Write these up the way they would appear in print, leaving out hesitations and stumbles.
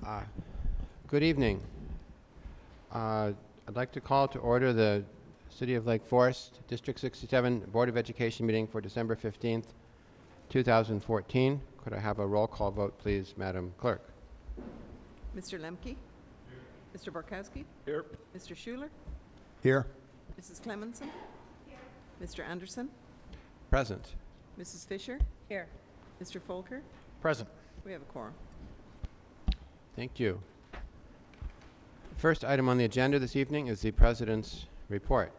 Uh, Good evening. I'd like to call to order the City of Lake Forest District 67 Board of Education meeting for December 15th, 2014. Could I have a roll call vote, please, Madam Clerk? Mr. Lemke? Here. Mr. Borkowski? Here. Mr. Schuler? Here. Mrs. Clemenson? Here. Mr. Anderson? Present. Mrs. Fisher? Here. Mr. Folker? Present. We have a quorum. Thank you. First item on the agenda this evening is the President's report.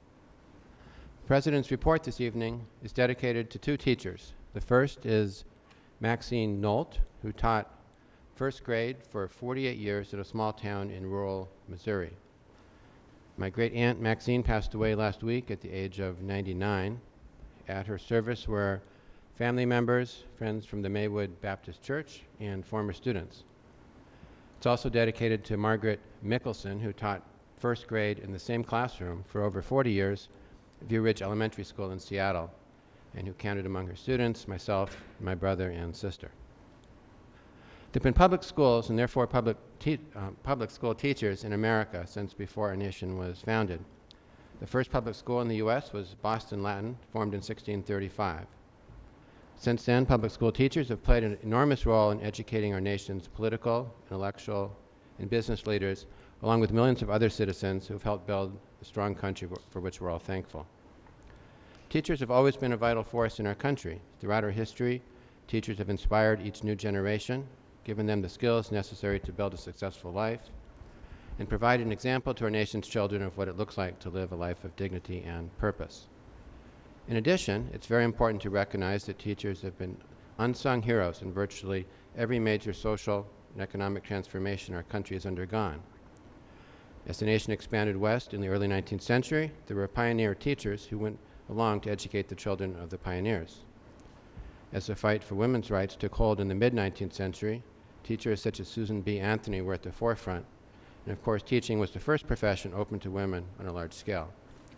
The President's report this evening is dedicated to two teachers. The first is Maxine Nolt, who taught first grade for 48 years in a small town in rural Missouri. My great aunt Maxine passed away last week at the age of 99. At her service were family members, friends from the Maywood Baptist Church, and former students. It's also dedicated to Margaret Mickelson, who taught first grade in the same classroom for over 40 years at View Ridge Elementary School in Seattle, and who counted among her students myself, my brother, and sister. There have been public schools and therefore public school teachers in America since before our nation was founded. The first public school in the U.S. was Boston Latin, formed in 1635. Since then, public school teachers have played an enormous role in educating our nation's political, intellectual, and business leaders, along with millions of other citizens who have helped build a strong country for which we're all thankful. Teachers have always been a vital force in our country. Throughout our history, teachers have inspired each new generation, given them the skills necessary to build a successful life, and provided an example to our nation's children of what it looks like to live a life of dignity and purpose. In addition, it's very important to recognize that teachers have been unsung heroes in virtually every major social and economic transformation our country has undergone. As the nation expanded west in the early 19th century, there were pioneer teachers who went along to educate the children of the pioneers. As the fight for women's rights took hold in the mid-19th century, teachers such as Susan B. Anthony were at the forefront, and of course teaching was the first profession open to women on a large scale.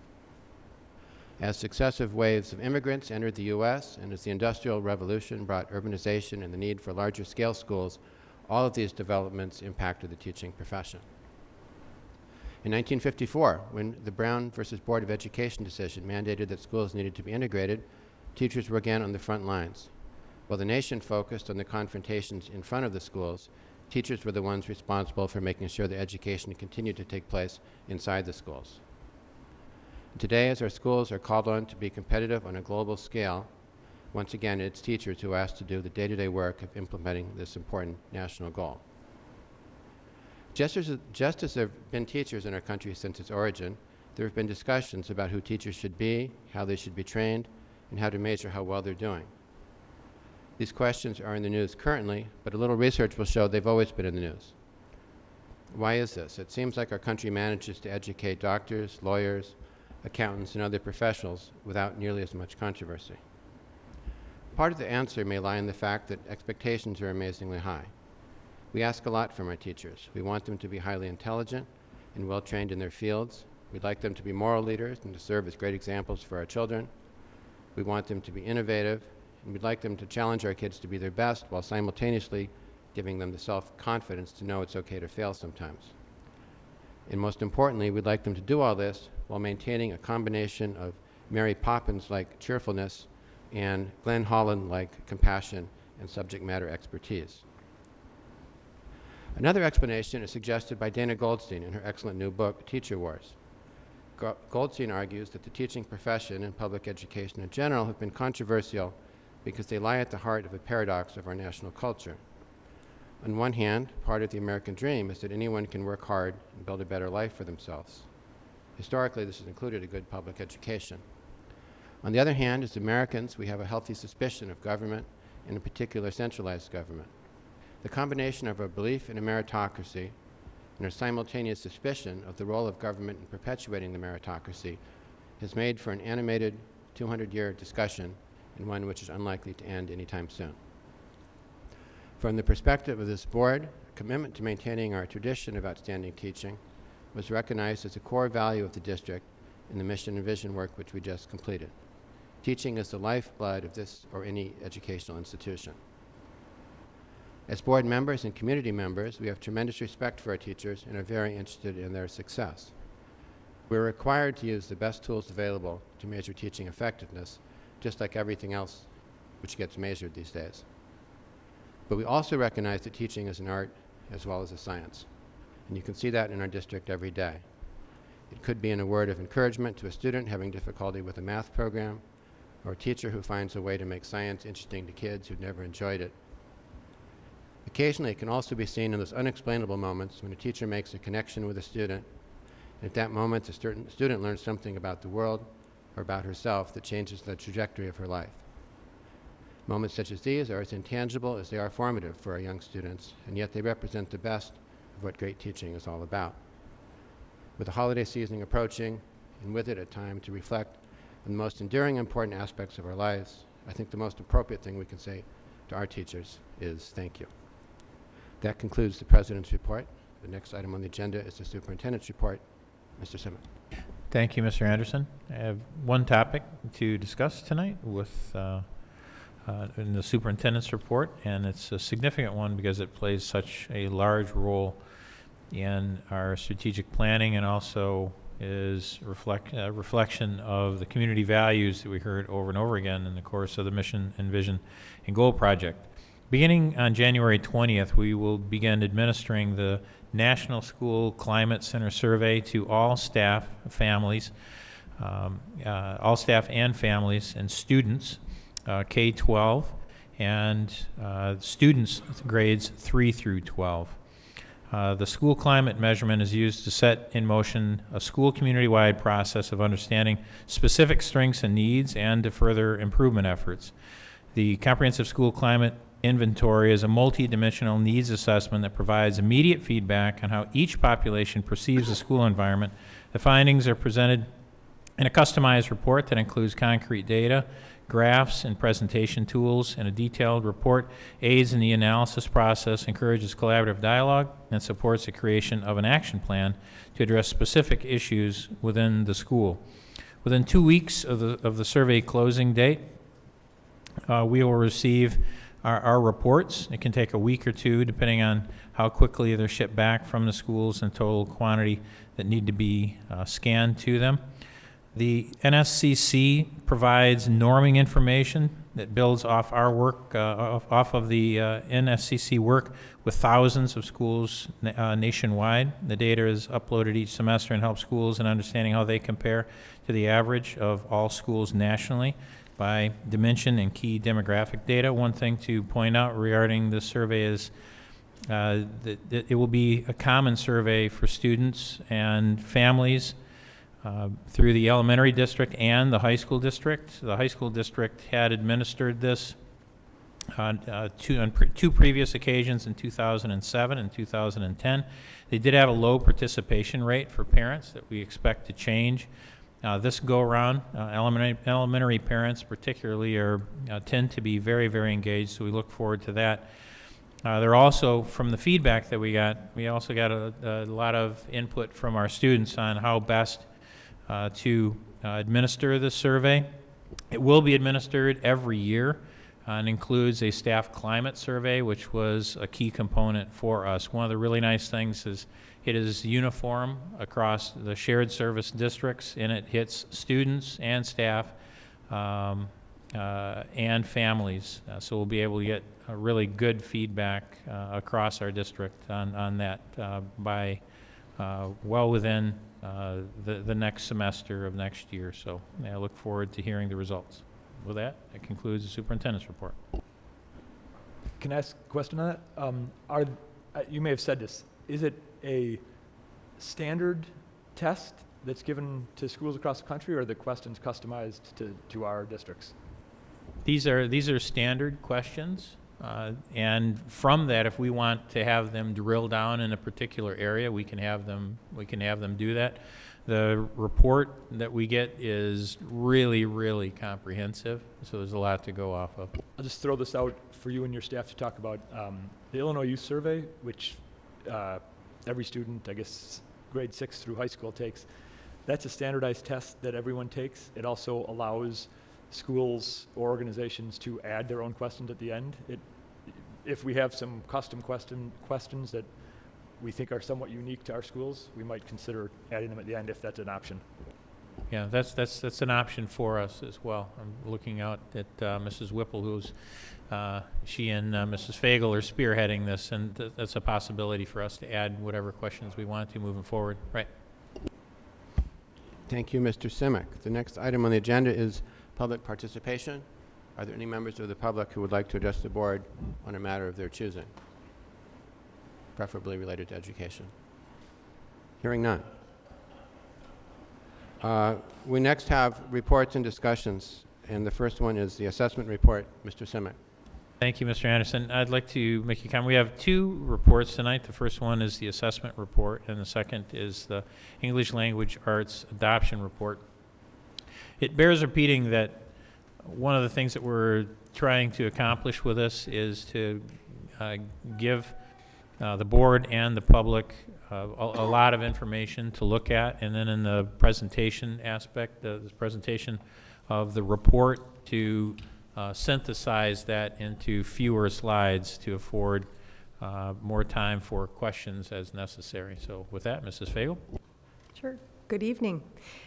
As successive waves of immigrants entered the U.S. and as the Industrial Revolution brought urbanization and the need for larger scale schools, all of these developments impacted the teaching profession. In 1954, when the Brown versus Board of Education decision mandated that schools needed to be integrated, teachers were again on the front lines. While the nation focused on the confrontations in front of the schools, teachers were the ones responsible for making sure that education continued to take place inside the schools. Today, as our schools are called on to be competitive on a global scale, once again, it's teachers who are asked to do the day-to-day work of implementing this important national goal. Just as there have been teachers in our country since its origin, there have been discussions about who teachers should be, how they should be trained, and how to measure how well they're doing. These questions are in the news currently, but a little research will show they've always been in the news. Why is this? It seems like our country manages to educate doctors, lawyers, accountants, and other professionals without nearly as much controversy. Part of the answer may lie in the fact that expectations are amazingly high. We ask a lot from our teachers. We want them to be highly intelligent and well-trained in their fields. We'd like them to be moral leaders and to serve as great examples for our children. We want them to be innovative, and we'd like them to challenge our kids to be their best while simultaneously giving them the self-confidence to know it's okay to fail sometimes. And most importantly, we'd like them to do all this while maintaining a combination of Mary Poppins-like cheerfulness and Glenn Holland-like compassion and subject matter expertise. Another explanation is suggested by Dana Goldstein in her excellent new book, Teacher Wars. Goldstein argues that the teaching profession and public education in general have been controversial because they lie at the heart of a paradox of our national culture. On one hand, part of the American dream is that anyone can work hard and build a better life for themselves. Historically, this has included a good public education. On the other hand, as Americans, we have a healthy suspicion of government, and in particular centralized government. The combination of our belief in a meritocracy and our simultaneous suspicion of the role of government in perpetuating the meritocracy has made for an animated 200-year discussion, and one which is unlikely to end anytime soon. From the perspective of this board, a commitment to maintaining our tradition of outstanding teaching was recognized as a core value of the district in the mission and vision work which we just completed. Teaching is the lifeblood of this or any educational institution. As board members and community members, we have tremendous respect for our teachers and are very interested in their success. We're required to use the best tools available to measure teaching effectiveness, just like everything else which gets measured these days. But we also recognize that teaching is an art as well as a science, and you can see that in our district every day. It could be in a word of encouragement to a student having difficulty with a math program, or a teacher who finds a way to make science interesting to kids who've never enjoyed it. Occasionally, it can also be seen in those unexplainable moments when a teacher makes a connection with a student, and at that moment, the student learns something about the world or about herself that changes the trajectory of her life. Moments such as these are as intangible as they are formative for our young students, and yet they represent the best of what great teaching is all about. With the holiday season approaching, and with it a time to reflect on the most enduring and important aspects of our lives, I think the most appropriate thing we can say to our teachers is thank you. That concludes the President's report. The next item on the agenda is the Superintendent's report. Mr. Simmons. Thank you, Mr. Anderson. I have one topic to discuss tonight with in the superintendent's report, and it's a significant one because it plays such a large role in our strategic planning and also is reflection of the community values that we heard over and over again in the course of the Mission and Vision and Goal Project. Beginning on January 20th, we will begin administering the National School Climate Center Survey to all staff, families, all staff and families and students, K-12, and students grades 3 through 12. The school climate measurement is used to set in motion a school community-wide process of understanding specific strengths and needs and to further improvement efforts. The Comprehensive School Climate Inventory is a multi-dimensional needs assessment that provides immediate feedback on how each population perceives the school environment. The findings are presented in a customized report that includes concrete data, graphs, and presentation tools, and a detailed report aids in the analysis process, encourages collaborative dialogue, and supports the creation of an action plan to address specific issues within the school. Within 2 weeks of the survey closing date, we will receive our reports. It can take a week or two depending on how quickly they're shipped back from the schools and total quantity that need to be scanned to them. The NSCC provides norming information that builds off our work, off of the NSCC work with thousands of schools nationwide. The data is uploaded each semester and helps schools in understanding how they compare to the average of all schools nationally by dimension and key demographic data. One thing to point out regarding this survey is that it will be a common survey for students and families through the elementary district and the high school district. The high school district had administered this on two previous occasions in 2007 and 2010. They did have a low participation rate for parents that we expect to change. This go-around, elementary parents particularly tend to be very, very engaged, so we look forward to that. They're also, from the feedback that we also got a lot of input from our students on how best to administer this survey. It will be administered every year and includes a staff climate survey, which was a key component for us. One of the really nice things is it is uniform across the shared service districts, and it hits students and staff and families. So we'll be able to get a really good feedback across our district on that by well within the next semester of next year. So I look forward to hearing the results. With that concludes the superintendent's report. Can I ask a question on that? You may have said this. Is it a standard test that's given to schools across the country, or are the questions customized to our districts? These are standard questions, and from that, if we want to have them drill down in a particular area, we can have them do that. The report that we get is really, really comprehensive, so there's a lot to go off of. I'll just throw this out for you and your staff to talk about. The Illinois Youth Survey, which every student, I guess, grade 6 through high school takes, that's a standardized test that everyone takes. It also allows schools or organizations to add their own questions at the end. if we have some custom questions that we think are somewhat unique to our schools, we might consider adding them at the end if that's an option. Yeah, that's an option for us as well. I'm looking out at Mrs. Whipple, who's she and Mrs. Fagel are spearheading this, and that's a possibility for us to add whatever questions we want to moving forward. Right. Thank you, Mr. Simic. The next item on the agenda is public participation. Are there any members of the public who would like to address the board on a matter of their choosing, preferably related to education? Hearing none. We next have reports and discussions, and the first one is the assessment report. Mr. Simic. Thank you, Mr. Anderson. I'd like to make a comment. We have two reports tonight. The first one is the assessment report, and the second is the English Language Arts Adoption Report. It bears repeating that one of the things that we're trying to accomplish with this is to give the board and the public a lot of information to look at, and then in the presentation aspect, the presentation of the report, to synthesize that into fewer slides to afford more time for questions as necessary. So with that, Mrs. Fagel. Sure. Good evening.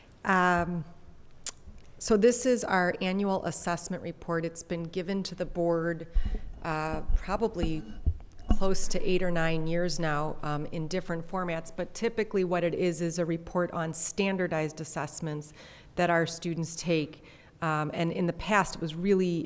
So this is our annual assessment report. It's been given to the board probably close to 8 or 9 years now in different formats, but typically what it is a report on standardized assessments that our students take. And in the past, it was really,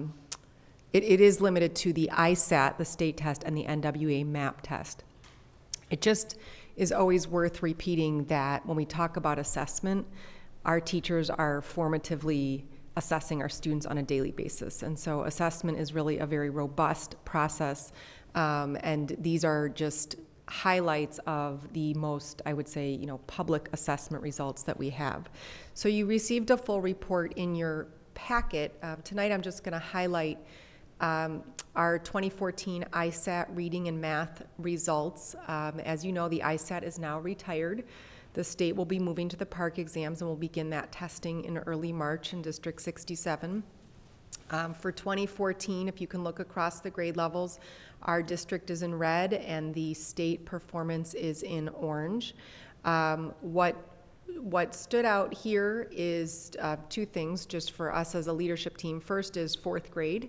it is limited to the ISAT, the state test, and the NWA MAP test. It just is always worth repeating that when we talk about assessment, our teachers are formatively assessing our students on a daily basis. And so assessment is really a very robust process. And these are just highlights of the most, I would say, public assessment results that we have. So you received a full report in your packet. Tonight I'm just going to highlight our 2014 ISAT reading and math results. As you know, the ISAT is now retired. The state will be moving to the PARCC exams, and we'll begin that testing in early March in District 67. For 2014, if you can look across the grade levels, our district is in red and the state performance is in orange. What stood out here is two things just for us as a leadership team. First is fourth grade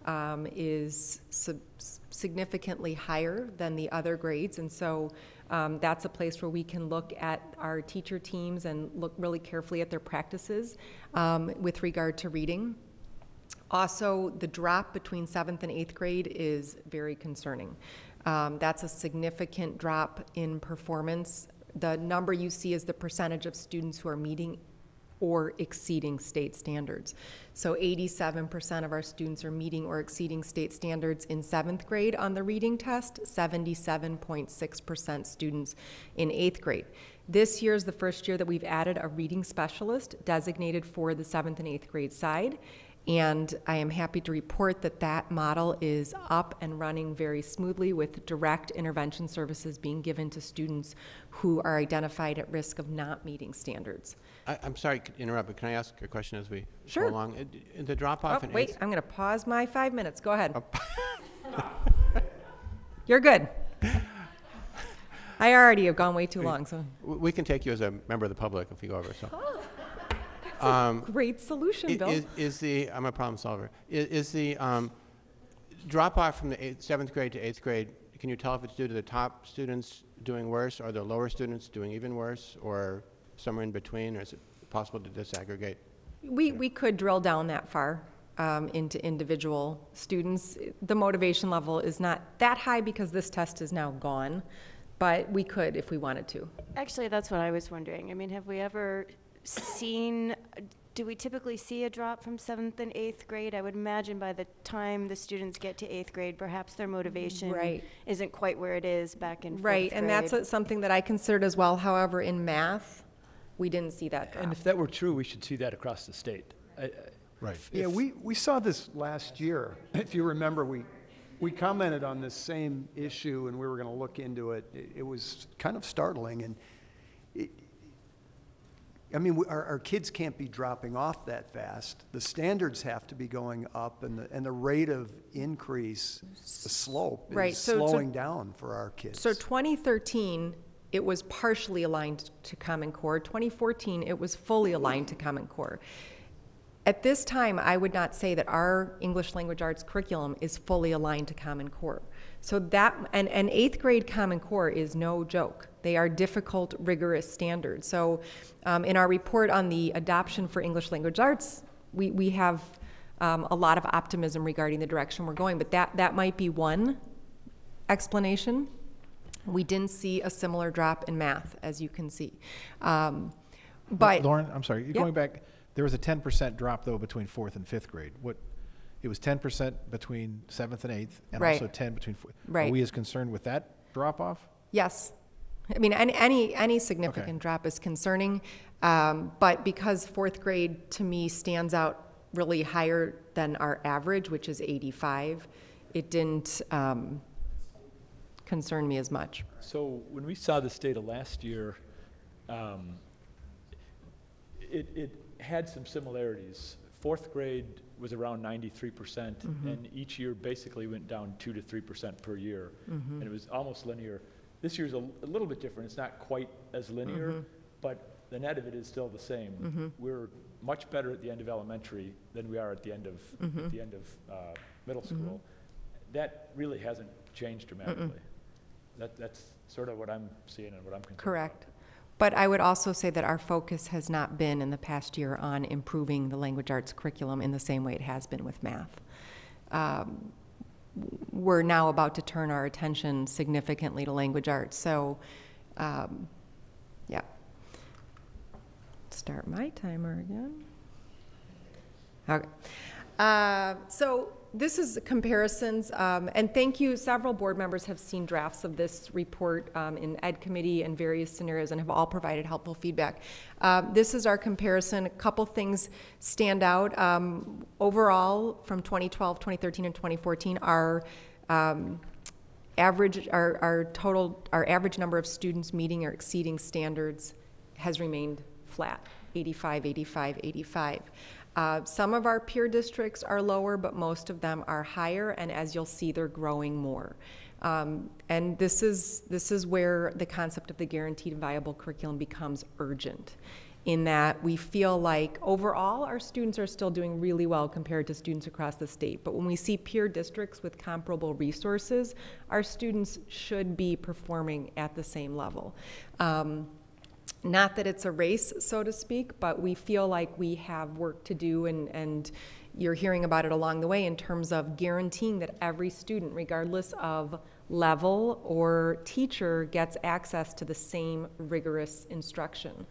is significantly higher than the other grades, and so that's a place where we can look at our teacher teams and look really carefully at their practices with regard to reading. Also, the drop between 7th and 8th grade is very concerning. That's a significant drop in performance. The number you see is the percentage of students who are meeting or exceeding state standards. So 87% of our students are meeting or exceeding state standards in 7th grade on the reading test, 77.6% students in 8th grade. This year is the first year that we've added a reading specialist designated for the 7th and 8th grade side. And I am happy to report that that model is up and running very smoothly, with direct intervention services being given to students who are identified at risk of not meeting standards. I'm sorry to interrupt, but can I ask a question as we Sure. go along? The drop-off in Wait, eighth- I'm going to pause my 5 minutes. Go ahead. You're good. I already have gone way too long, so. We can take you as a member of the public if we go over. So. Great solution, Bill. I'm a problem solver. Is the drop-off from the 7th grade to 8th grade, can you tell if it's due to the top students doing worse, or the lower students doing even worse, or somewhere in between, or is it possible to disaggregate? We could drill down that far into individual students. The motivation level is not that high because this test is now gone, but we could if we wanted to. Actually, that's what I was wondering. I mean, have we ever seen, do we typically see a drop from 7th and 8th grade? I would imagine by the time the students get to 8th grade, perhaps their motivation isn't quite where it is back in 4th grade. And that's something that I considered as well. However, in math, we didn't see that drop. And if that were true, we should see that across the state. Right. Yeah, we saw this last year. If you remember, we commented on this same issue, and we were going to look into it. It was kind of startling, and I mean, our kids can't be dropping off that fast. The standards have to be going up, and the rate of increase, the slope Right, is so- slowing down for our kids. So 2013, it was partially aligned to Common Core. 2014, it was fully aligned to Common Core. At this time, I would not say that our English Language Arts curriculum is fully aligned to Common Core. So that, and 8th grade Common Core is no joke. They are difficult, rigorous standards. So in our report on the adoption for English Language Arts, we have a lot of optimism regarding the direction we're going, but that might be one explanation. We didn't see a similar drop in math, as you can see. But Lauren, I'm sorry, you're Yep. going back, there was a 10% drop though between 4th and 5th grade. It was 10% between 7th and 8th, and Right. also 10 between 4th. Right. Are we as concerned with that drop off? yes, I mean, any significant drop is concerning, but because 4th grade to me stands out really higher than our average, which is 85, it didn't concern me as much. So when we saw this data last year, it had some similarities. 4th grade was around 93%, and each year basically went down 2 to 3% per year, and it was almost linear. This year's a little bit different. It's not quite as linear, but the net of it is still the same. We're much better at the end of elementary than we are at the end of middle school. That really hasn't changed dramatically. That's sort of what I'm seeing and what I'm concerned about. Correct. But I would also say that our focus has not been in the past year on improving the language arts curriculum in the same way it has been with math. We're now about to turn our attention significantly to language arts. So, yeah. Start my timer again. Okay. So this is comparisons, and thank you. Several board members have seen drafts of this report in Ed Committee and various scenarios and have all provided helpful feedback. This is our comparison. A couple things stand out. Overall, from 2012, 2013, and 2014, our average number of students meeting or exceeding standards has remained flat, 85, 85, 85. Some of our peer districts are lower, but most of them are higher, and as you'll see, they're growing more. And this is where the concept of the guaranteed viable curriculum becomes urgent, in that we feel like overall our students are still doing really well compared to students across the state. But when we see peer districts with comparable resources, our students should be performing at the same level. Not that it's a race, so to speak, but we feel like we have work to do, and you're hearing about it along the way in terms of guaranteeing that every student, regardless of level or teacher, gets access to the same rigorous instruction.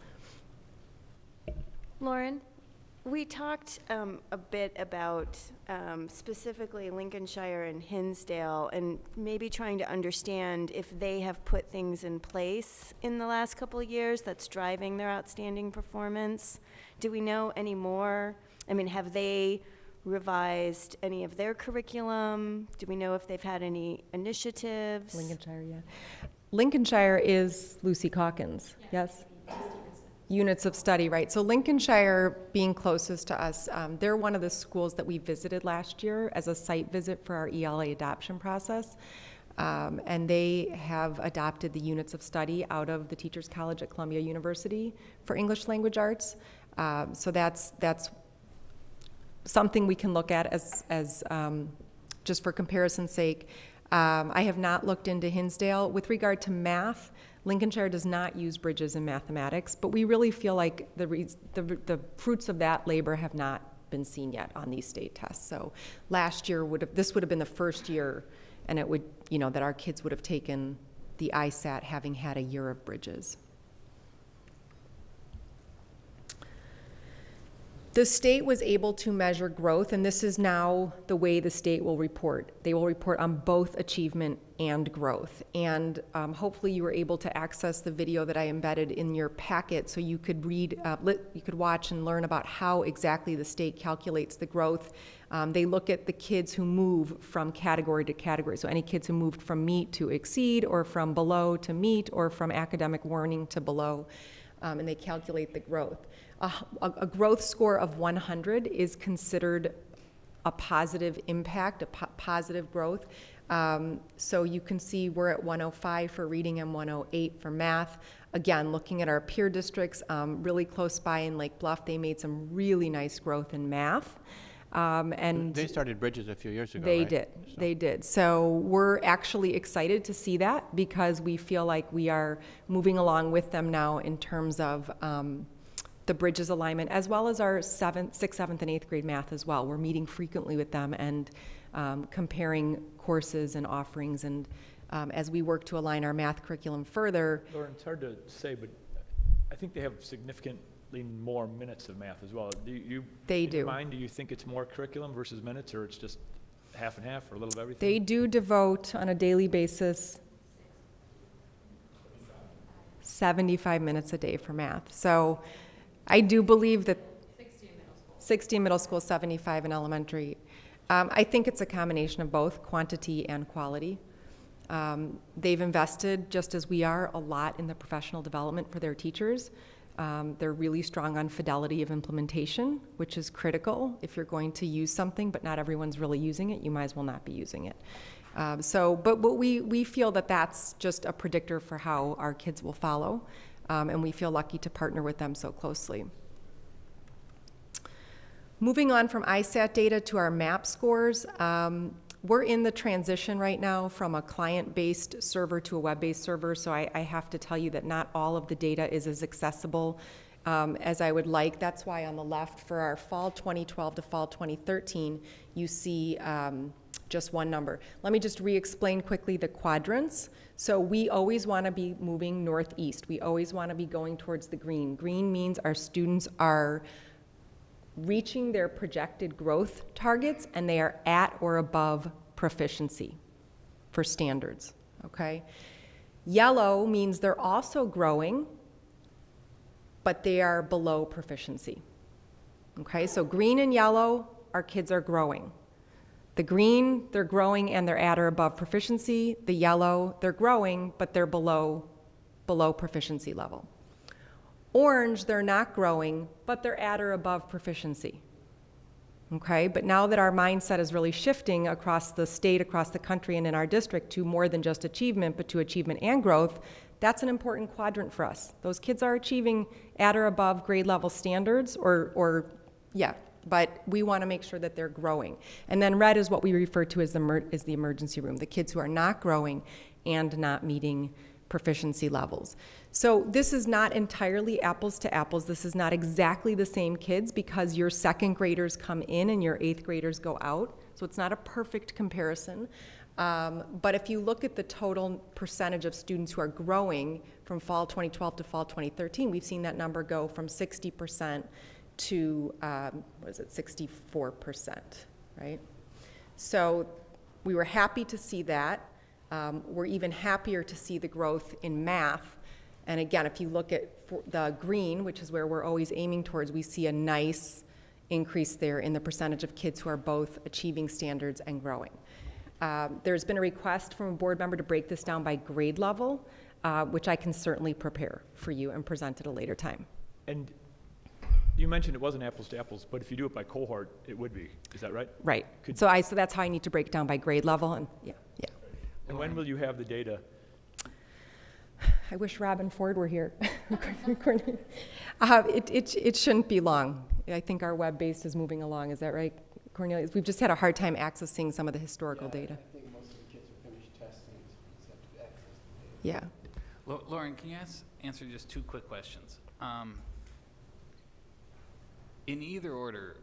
Lauren, we talked a bit about specifically Lincolnshire and Hinsdale, and maybe trying to understand if they have put things in place in the last couple of years that's driving their outstanding performance. Do we know any more? I mean, have they revised any of their curriculum? Do we know if they've had any initiatives? Lincolnshire, yeah. Lincolnshire is Lucy Calkins, yes? Units of study, right. So Lincolnshire, being closest to us, they're one of the schools that we visited last year as a site visit for our ELA adoption process. And they have adopted the units of study out of the Teachers College at Columbia University for English Language Arts. So that's something we can look at as just for comparison's sake. I have not looked into Hinsdale. With regard to math, Lincolnshire does not use bridges in mathematics, but we really feel like the fruits of that labor have not been seen yet on these state tests. So last year this would have been the first year, and it would, that our kids would have taken the ISAT having had a year of bridges. The state was able to measure growth, and this is now the way the state will report. They will report on both achievement and growth. And hopefully you were able to access the video that I embedded in your packet so you could read, you could watch and learn about how exactly the state calculates the growth. They look at the kids who move from category to category. So any kids who moved from meet to exceed, or from below to meet, or from academic warning to below. and they calculate the growth. A growth score of 100 is considered a positive impact, a positive growth. So you can see we're at 105 for reading and 108 for math. Again, looking at our peer districts, really close by in Lake Bluff, they made some really nice growth in math. And They started Bridges a few years ago, they right? did. So- They did. So we're actually excited to see that because we feel like we are moving along with them now in terms of the Bridges alignment, as well as our 6th, 7th, and 8th grade math as well. We're meeting frequently with them and comparing courses and offerings. And as we work to align our math curriculum further, Lauren, it's hard to say, but I think they have significantly more minutes of math as well. They in do. your mind, do you think it's more curriculum versus minutes, or it's just half and half, or a little of everything? they do devote on a daily basis 75 minutes a day for math. So I do believe that 60 in middle school, 75 in elementary. I think it's a combination of both quantity and quality. They've invested, just as we are, a lot in the professional development for their teachers. They're really strong on fidelity of implementation, which is critical. If you're going to use something, but not everyone's really using it, you might as well not be using it. But we feel that that's just a predictor for how our kids will follow, and we feel lucky to partner with them so closely. Moving on from ISAT data to our MAP scores, we're in the transition right now from a client-based server to a web-based server, so I have to tell you that not all of the data is as accessible as I would like. That's why on the left for our fall 2012 to fall 2013, you see just one number. Let me just re-explain quickly the quadrants. So we always want to be moving northeast. We always want to be going towards the green. Green means our students are reaching their projected growth targets and they are at or above proficiency for standards, okay? Yellow means they're also growing, but they are below proficiency, okay? So green and yellow, our kids are growing. The green, they're growing and they're at or above proficiency. The yellow, they're growing, but they're below proficiency level. Orange, they're not growing, but they're at or above proficiency. Okay, but now that our mindset is really shifting across the state, across the country, and in our district to more than just achievement, but to achievement and growth, that's an important quadrant for us. Those kids are achieving at or above grade level standards, but we want to make sure that they're growing. And then red is what we refer to as the emergency room, the kids who are not growing and not meeting proficiency levels. So this is not entirely apples to apples. This is not exactly the same kids because your second graders come in and your 8th graders go out. So it's not a perfect comparison. But if you look at the total percentage of students who are growing from fall 2012 to fall 2013, we've seen that number go from 60% to, 64%, right? So we were happy to see that. We're even happier to see the growth in math. And again, if you look at the green, which is where we're always aiming towards, we see a nice increase there in the percentage of kids who are both achieving standards and growing. There's been a request from a board member to break this down by grade level, which I can certainly prepare for you and present at a later time. And you mentioned it wasn't apples to apples, but if you do it by cohort, it would be. Is that right? Right. Could- So that's how I need to break down by grade level, and yeah. And when will you have the data? I wish Robin Ford were here. It shouldn't be long. I think our web-based is moving along. Is that right, Cornelius? We've just had a hard time accessing some of the historical data. I think most of the kids have finished testing, so we just have to access the data. Yeah. Lauren, can you answer just 2 quick questions? In either order,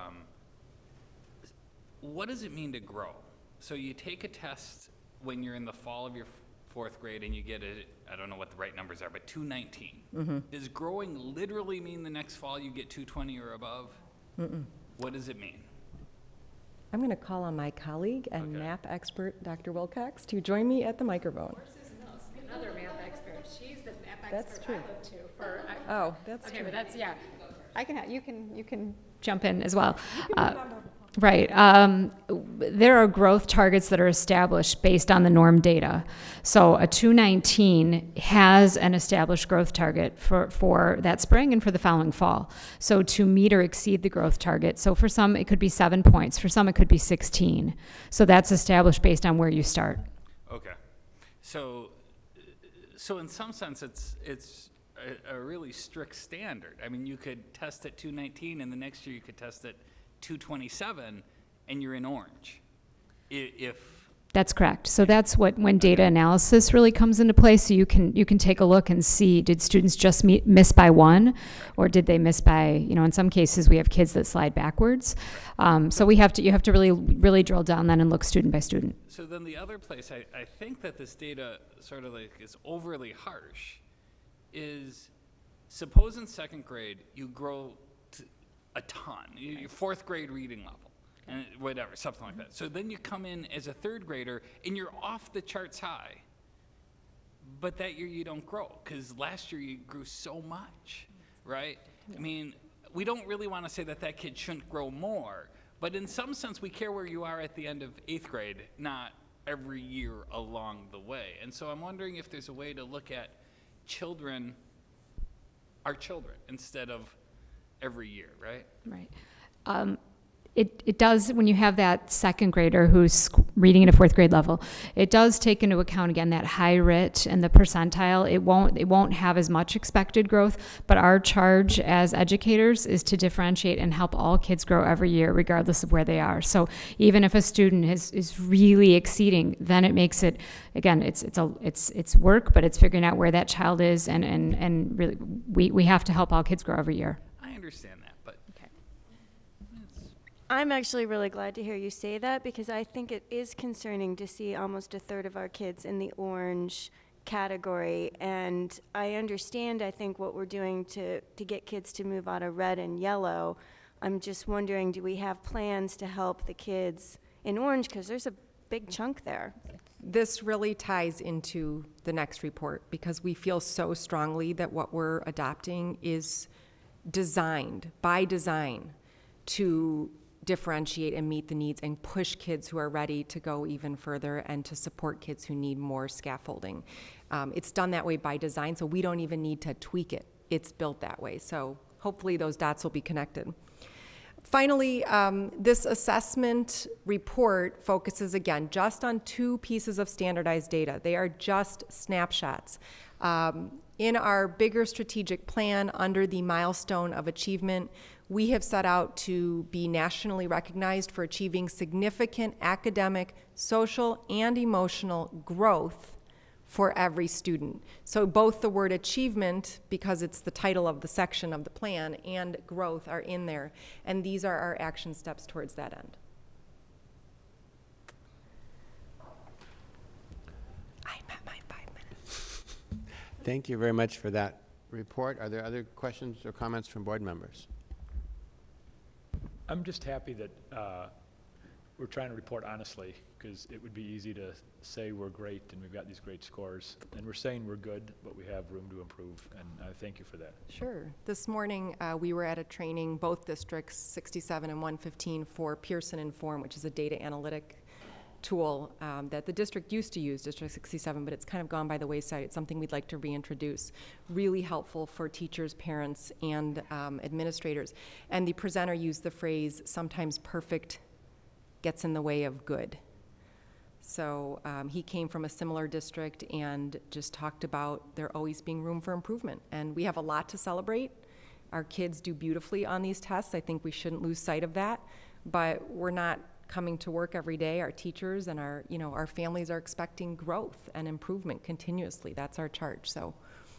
what does it mean to grow? So you take a test when you're in the fall of your 4th grade and you get I don't know what the right numbers are, but 219. Mm-hmm. Does growing literally mean the next fall you get 220 or above? Mm-mm. What does it mean? I'm going to call on my colleague and Okay. MAP expert, Dr. Wilcox, to join me at the microphone. Another math expert. She's the math That's expert true. I look to for. Oh, that's Okay, true. but that's, yeah. You can jump in as well. Right. There are growth targets that are established based on the norm data. So a 219 has an established growth target for that spring and for the following fall. So to meet or exceed the growth target. So for some, it could be 7 points. For some, it could be 16. So that's established based on where you start. Okay. So in some sense, it's a really strict standard. I mean, you could test at 219, and the next year you could test at 227, and you're in orange. If That's correct. So that's when data analysis really comes into play. So you can take a look and see, did students just miss by 1, or did they miss by, in some cases we have kids that slide backwards. So you have to really drill down then and look student by student. So then the other place I think that this data sort of like is overly harsh is, suppose in 2nd grade you grow a ton, your 4th grade reading level, and whatever, something like that. So then you come in as a 3rd grader and you're off the charts high, but that year you don't grow because last year you grew so much, right? I mean, we don't really want to say that kid shouldn't grow more, but in some sense we care where you are at the end of 8th grade, not every year along the way. And so I'm wondering if there's a way to look at our children instead of every year, right? Right. It does, when you have that 2nd grader who's reading at a 4th grade level, it does take into account, again, that high RIT and the percentile. It won't have as much expected growth, but our charge as educators is to differentiate and help all kids grow every year, regardless of where they are. So even if a student is really exceeding, then it makes it, again, it's work, but it's figuring out where that child is, and really, we have to help all kids grow every year. I understand that, but I'm actually really glad to hear you say that, because I think it is concerning to see almost a third of our kids in the orange category. And I understand, I think, what we're doing to get kids to move out of red and yellow. I'm just wondering, do we have plans to help the kids in orange? Because there's a big chunk there. This really ties into the next report, because we feel so strongly that what we're adopting is designed, by design, to differentiate and meet the needs and push kids who are ready to go even further and to support kids who need more scaffolding. It's done that way by design, so we don't even need to tweak it. It's built that way, so hopefully those dots will be connected. Finally, this assessment report focuses, again, just on 2 pieces of standardized data. They are just snapshots. In our bigger strategic plan, under the milestone of achievement, we have set out to be nationally recognized for achieving significant academic, social, and emotional growth for every student. So both the word achievement, because it's the title of the section of the plan, and growth are in there. And these are our action steps towards that end. I'm at my 5 minutes. Thank you very much for that report. Are there other questions or comments from board members? I'm just happy that we're trying to report honestly, because it would be easy to say we're great and we've got these great scores, and we're saying we're good, but we have room to improve, and I thank you for that. Sure. This morning, we were at a training, both districts, 67 and 115, for Pearson Inform, which is a data analytic tool that the district used to use, District 67, but it's kind of gone by the wayside. It's something we'd like to reintroduce. Really helpful for teachers, parents, and administrators. And the presenter used the phrase, sometimes perfect gets in the way of good. So he came from a similar district and just talked about there always being room for improvement. And we have a lot to celebrate. Our kids do beautifully on these tests. I think we shouldn't lose sight of that. But we're not coming to work every day. Our teachers and our families are expecting growth and improvement continuously. That's our charge. So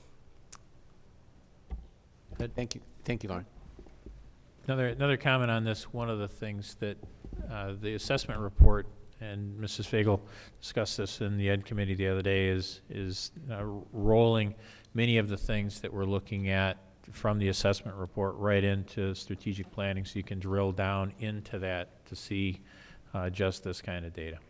Good. Thank you, Lauren. Another comment on this. One of the things that the assessment report, and Mrs. Fagel discussed this in the Ed Committee the other day, is rolling many of the things that we're looking at from the assessment report right into strategic planning, so you can drill down into that to see just this kind of data.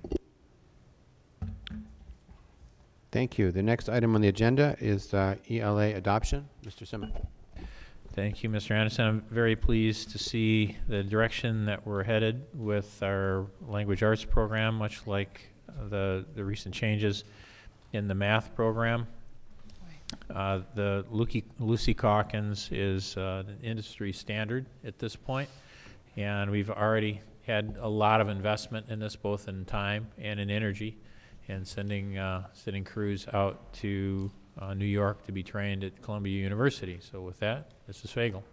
Thank you. The next item on the agenda is ELA adoption. Mr. Simon. Thank you, Mr. Anderson. I'm very pleased to see the direction that we're headed with our language arts program, much like the recent changes in the math program. The Lucy Calkins is an industry standard at this point, and we've already had a lot of investment in this, both in time and in energy, and sending crews out to New York to be trained at Columbia University. So with that, Mrs. Fagel.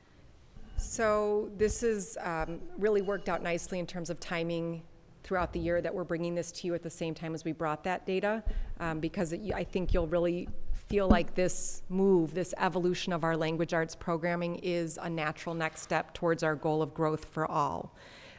So this is really worked out nicely in terms of timing throughout the year that we're bringing this to you at the same time as we brought that data, because I think you'll really feel like this move, this evolution of our language arts programming is a natural next step towards our goal of growth for all.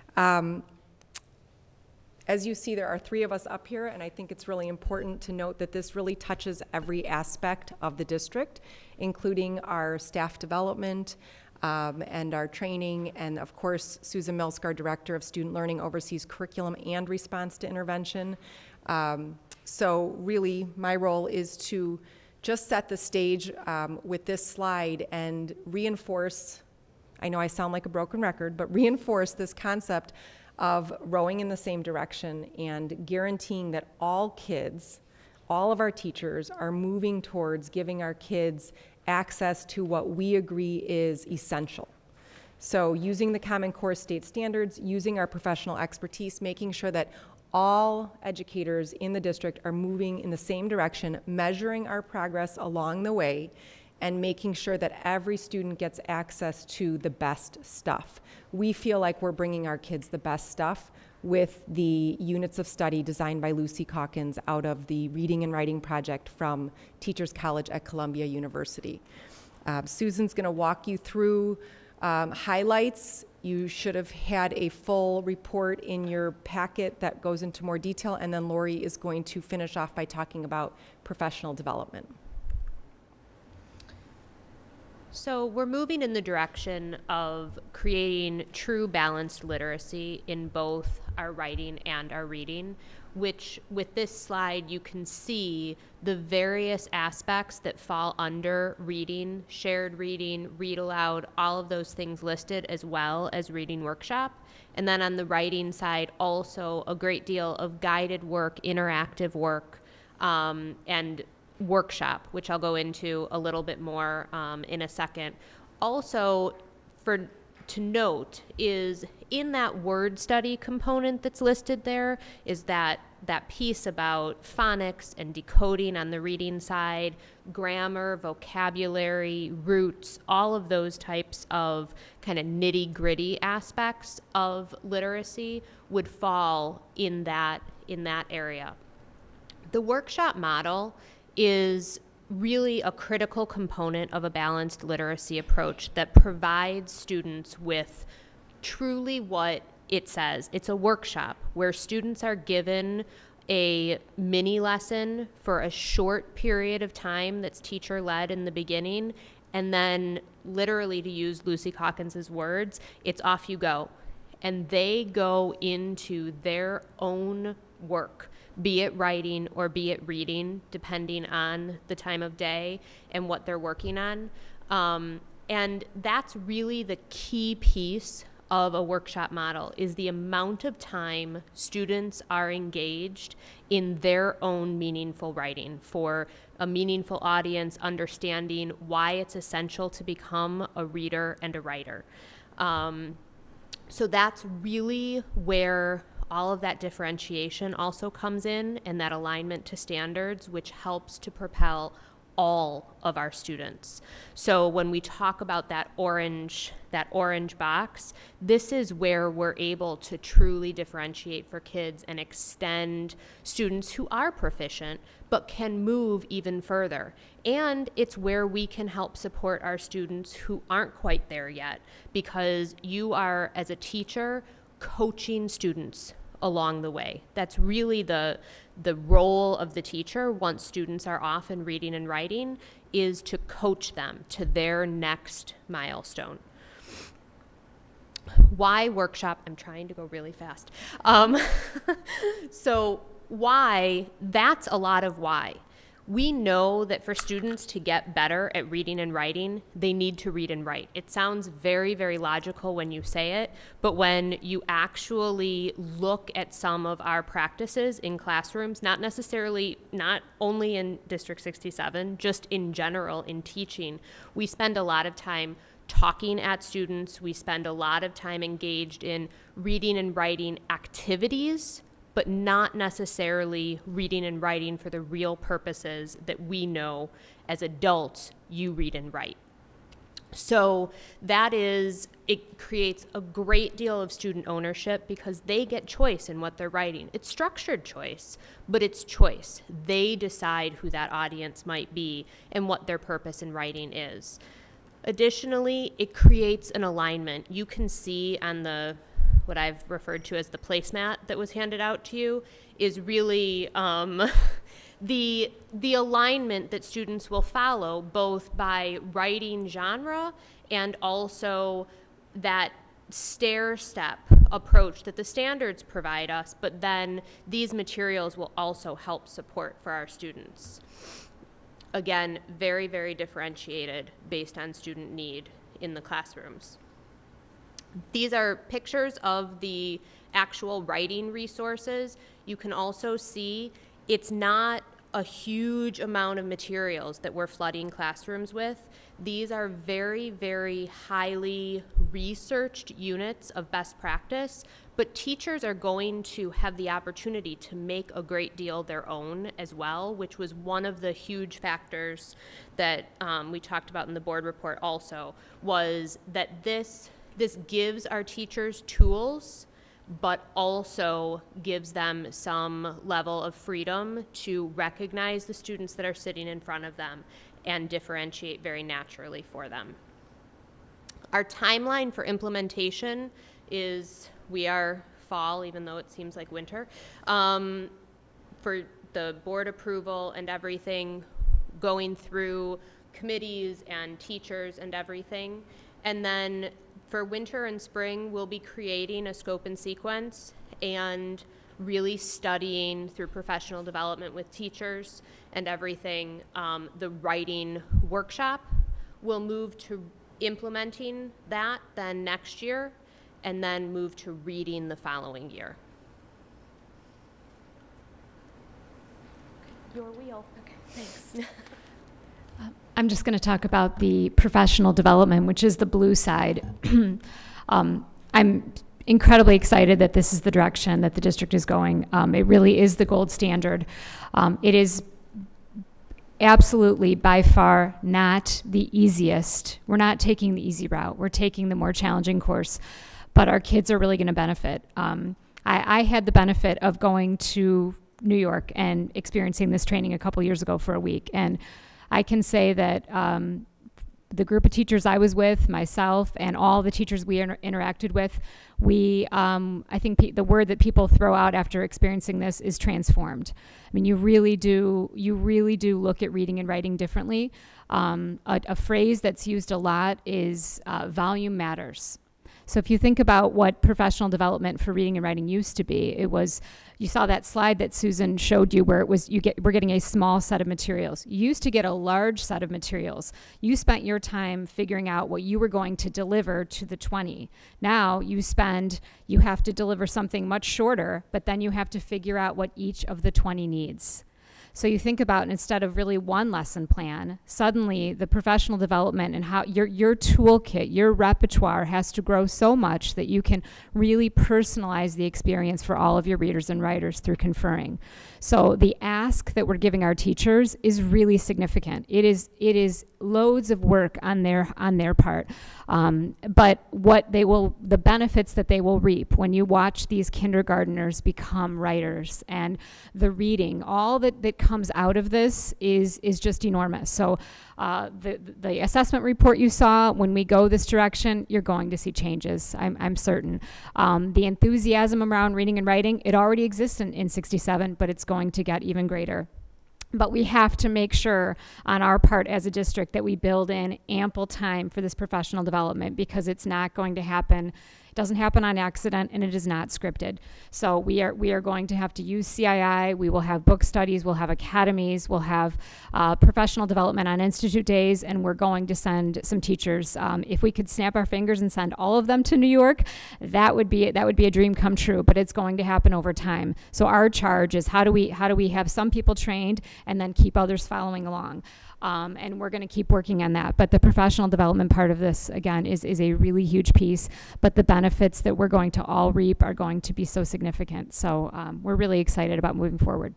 As you see, there are 3 of us up here, and I think it's really important to note that this really touches every aspect of the district, including our staff development and our training, and of course, Susan Milsk, our Director of Student Learning, oversees curriculum and response to intervention. So really, my role is to just set the stage with this slide and reinforce, I know I sound like a broken record, but reinforce this concept of rowing in the same direction and guaranteeing that all kids, all of our teachers are moving towards giving our kids access to what we agree is essential. So using the Common Core state standards, using our professional expertise, making sure that all educators in the district are moving in the same direction, measuring our progress along the way, and making sure that every student gets access to the best stuff. We feel like we're bringing our kids the best stuff with the units of study designed by Lucy Calkins out of the Reading and Writing Project from Teachers College at Columbia University. Susan's gonna walk you through highlights. You should have had a full report in your packet that goes into more detail, and then Lori is going to finish off by talking about professional development. So we're moving in the direction of creating true balanced literacy in both our writing and our reading, which with this slide you can see the various aspects that fall under reading, shared reading, read aloud, all of those things listed, as well as reading workshop. And then on the writing side, also a great deal of guided work, interactive work, and workshop, which I'll go into a little bit more in a second. Also, to note is in that word study component that's listed there is that piece about phonics and decoding on the reading side, grammar, vocabulary, roots, all of those types of kind of nitty-gritty aspects of literacy would fall in that area. The workshop model is really a critical component of a balanced literacy approach that provides students with truly what it says. It's a workshop where students are given a mini lesson for a short period of time that's teacher-led in the beginning, and then literally, to use Lucy Calkins' words, it's off you go. And they go into their own work, be it writing or be it reading, depending on the time of day and what they're working on. And that's really the key piece of a workshop model, is the amount of time students are engaged in their own meaningful writing for a meaningful audience, understanding why it's essential to become a reader and a writer. So that's really where all of that differentiation also comes in, and that alignment to standards, which helps to propel all of our students. So when we talk about that orange box, this is where we're able to truly differentiate for kids and extend students who are proficient but can move even further. And it's where we can help support our students who aren't quite there yet, because you are, as a teacher, coaching students along the way. That's really the role of the teacher once students are off in reading and writing, is to coach them to their next milestone. Why workshop? I'm trying to go really fast. So why? That's a lot of why. We know that for students to get better at reading and writing, they need to read and write. It sounds very, very logical when you say it, but when you actually look at some of our practices in classrooms, not only in District 67, just in general in teaching, we spend a lot of time talking at students. We spend a lot of time engaged in reading and writing activities, but not necessarily reading and writing for the real purposes that we know as adults you read and write. So it creates a great deal of student ownership because they get choice in what they're writing. It's structured choice, but it's choice. They decide who that audience might be and what their purpose in writing is. Additionally, it creates an alignment. You can see on what I've referred to as the placemat that was handed out to you is really the alignment that students will follow both by writing genre and also that stair-step approach that the standards provide us, but then these materials will also help support for our students. Again, very, very differentiated based on student need in the classrooms. These are pictures of the actual writing resources. You can also see it's not a huge amount of materials that we're flooding classrooms with. These are very, very highly researched units of best practice, but teachers are going to have the opportunity to make a great deal their own as well, which was one of the huge factors that we talked about in the board report also, was that this gives our teachers tools, but also gives them some level of freedom to recognize the students that are sitting in front of them and differentiate very naturally for them. Our timeline for implementation is we are fall, even though it seems like winter, for the board approval and everything, going through committees and teachers and everything. And then for winter and spring, we'll be creating a scope and sequence and really studying through professional development with teachers and everything. The writing workshop will move to implementing that then next year, and then move to reading the following year. Your wheel. Okay, thanks. I'm just going to talk about the professional development, which is the blue side. I'm incredibly excited that this is the direction that the district is going. It really is the gold standard. It is absolutely by far not the easiest. We're not taking the easy route. We're taking the more challenging course, but our kids are really going to benefit. I had the benefit of going to New York and experiencing this training a couple years ago for a week, and I can say that the group of teachers I was with, myself, and all the teachers we interacted with, I think the word that people throw out after experiencing this is transformed. I mean, you really do look at reading and writing differently. A phrase that's used a lot is volume matters. So if you think about what professional development for reading and writing used to be, it was, you saw that slide that Susan showed you where it was, we're getting a small set of materials. You used to get a large set of materials. You spent your time figuring out what you were going to deliver to the 20. Now you have to deliver something much shorter, but then you have to figure out what each of the 20 needs. So you think about, instead of really one lesson plan, suddenly the professional development and how your toolkit, your repertoire has to grow so much that you can really personalize the experience for all of your readers and writers through conferring. So the ask that we're giving our teachers is really significant. It is loads of work on their part. But the benefits that they will reap when you watch these kindergartners become writers, and the reading, all that comes out of this is just enormous. So the assessment report you saw, when we go this direction, you're going to see changes, I'm certain. The enthusiasm around reading and writing, it already exists in 67, but it's going to get even greater. But we have to make sure on our part as a district that we build in ample time for this professional development, because it's not going to happen It doesn't happen on accident, and it is not scripted. So we are going to have to use CII. We will have book studies. We'll have academies. We'll have professional development on institute days, and we're going to send some teachers. If we could snap our fingers and send all of them to New York, that would be a dream come true. But it's going to happen over time. So our charge is how do we have some people trained and then keep others following along. And we're going to keep working on that. But the professional development part of this, again, is a really huge piece. But the benefits that we're going to all reap are going to be so significant. So we're really excited about moving forward.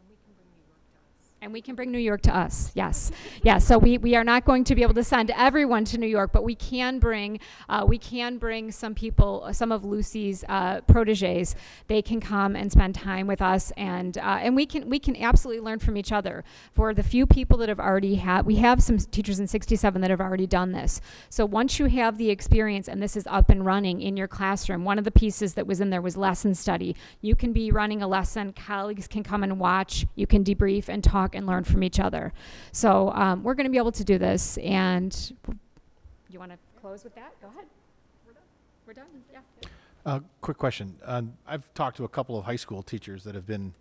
And we can bring New York to us, yes. Yes, so we are not going to be able to send everyone to New York, but we can bring some people, some of Lucy's proteges. They can come and spend time with us, and we can absolutely learn from each other. For the few people that have already we have some teachers in 67 that have already done this. So once you have the experience and this is up and running in your classroom, one of the pieces that was in there was lesson study. You can be running a lesson, colleagues can come and watch, you can debrief and talk and learn from each other. So we're going to be able to do this. And you want to close with that? Go ahead. We're done. Yeah. Quick question. I've talked to a couple of high school teachers that have been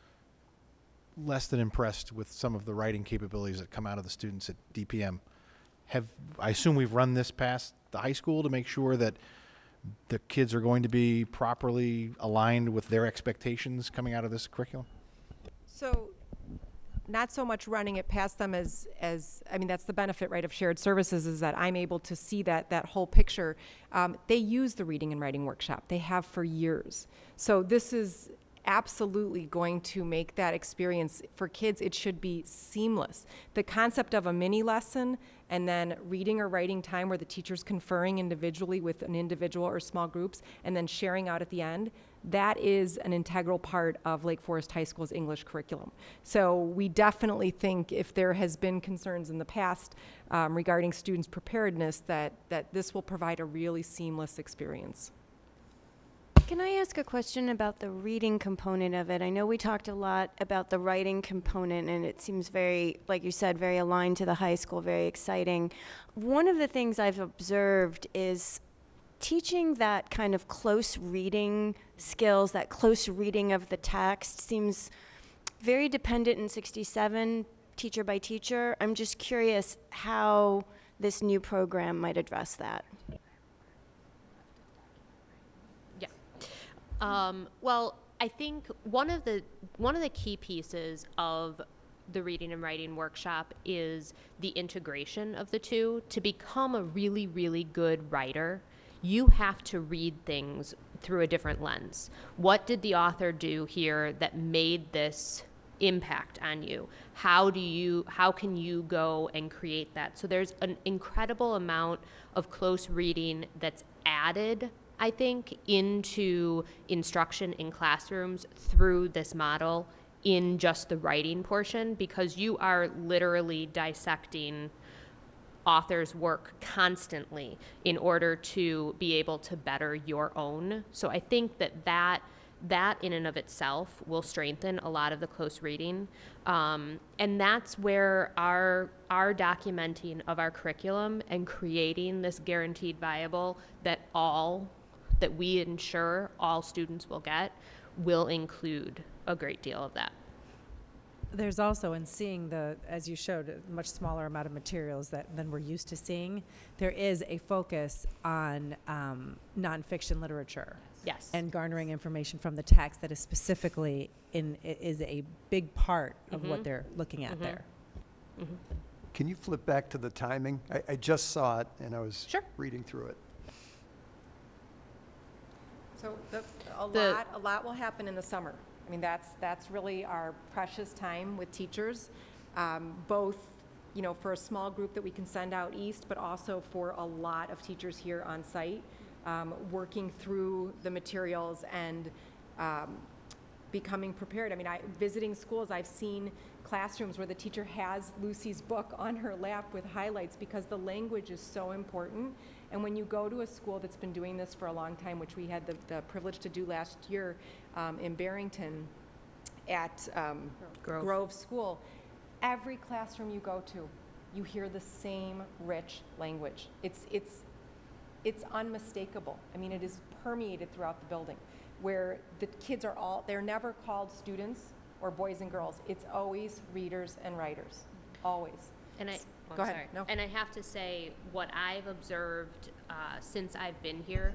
less than impressed with some of the writing capabilities that come out of the students at DPM. I assume we've run this past the high school to make sure that the kids are going to be properly aligned with their expectations coming out of this curriculum? So not so much running it past them as I mean, that's the benefit, right, of shared services, is that I'm able to see that whole picture. They use the reading and writing workshop. They have for years. So this is absolutely going to make that experience for kids. It should be seamless. The concept of a mini lesson and then reading or writing time where the teacher's conferring individually with an individual or small groups and then sharing out at the end, that is an integral part of Lake Forest High School's English curriculum. So we definitely think, if there has been concerns in the past regarding students' preparedness, that this will provide a really seamless experience. Can I ask a question about the reading component of it? I know we talked a lot about the writing component, and it seems very, like you said, very aligned to the high school, very exciting. One of the things I've observed is teaching that kind of close reading skills, that close reading of the text, seems very dependent in 67, teacher by teacher. I'm just curious how this new program might address that. Well, I think one of the key pieces of the reading and writing workshop is the integration of the two. To become a really, really good writer, you have to read things through a different lens. What did the author do here that made this impact on you? How can you go and create that? So there's an incredible amount of close reading that's added, I think, into instruction in classrooms through this model in just the writing portion, because you are literally dissecting authors' work constantly in order to be able to better your own. So I think that in and of itself will strengthen a lot of the close reading. And that's where our documenting of our curriculum and creating this guaranteed viable that we ensure all students will get will include a great deal of that. There's also, in seeing as you showed, a much smaller amount of materials than we're used to seeing, there is a focus on nonfiction literature. Yes. And garnering information from the text that is specifically is a big part of what they're looking at there. Mm-hmm. Can you flip back to the timing? I just saw it and I was reading through it. So a lot will happen in the summer. I mean, that's really our precious time with teachers, both, for a small group that we can send out east, but also for a lot of teachers here on site, working through the materials and becoming prepared. I mean, visiting schools, I've seen classrooms where the teacher has Lucy's book on her lap with highlights, because the language is so important. And when you go to a school that's been doing this for a long time, which we had the privilege to do last year in Barrington at Grove School, every classroom you go to, you hear the same rich language. It's it's unmistakable. I mean, it is permeated throughout the building, where the kids are all, they're never called students or boys and girls. It's always readers and writers, always. And Go ahead. sorry. No. And I have to say, what I've observed since I've been here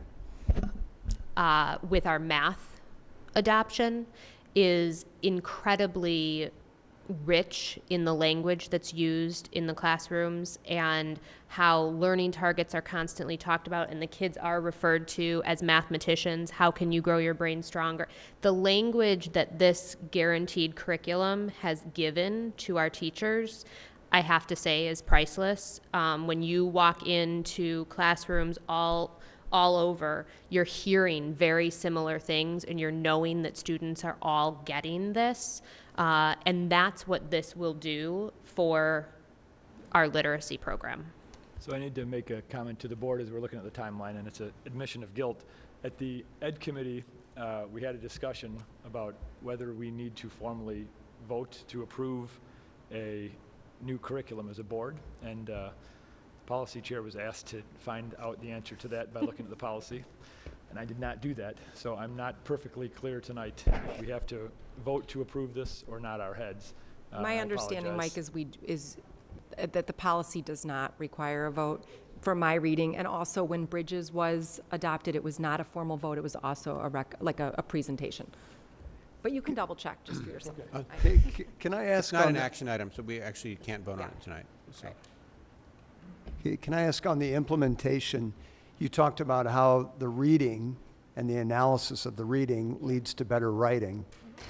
with our math adoption is incredibly rich in the language that's used in the classrooms and how learning targets are constantly talked about and the kids are referred to as mathematicians. How can you grow your brain stronger? The language that this guaranteed curriculum has given to our teachers, I have to say, is priceless. When you walk into classrooms all over, you're hearing very similar things and you're knowing that students are all getting this. And that's what this will do for our literacy program. So I need to make a comment to the board as we're looking at the timeline, and it's an admission of guilt. At the Ed Committee, we had a discussion about whether we need to formally vote to approve a new curriculum as a board, and the policy chair was asked to find out the answer to that by looking at the policy, and I did not do that. So I'm not perfectly clear tonight if we have to vote to approve this or not our heads. My I understanding, apologize. Mike, is that the policy does not require a vote from my reading. And also when Bridges was adopted, it was not a formal vote. It was also a presentation. But you can double check just for yourself. Can I ask It's not on an the- action item, so we actually can't vote on it tonight. So. Can I ask on the implementation, you talked about how the reading and the analysis of the reading leads to better writing.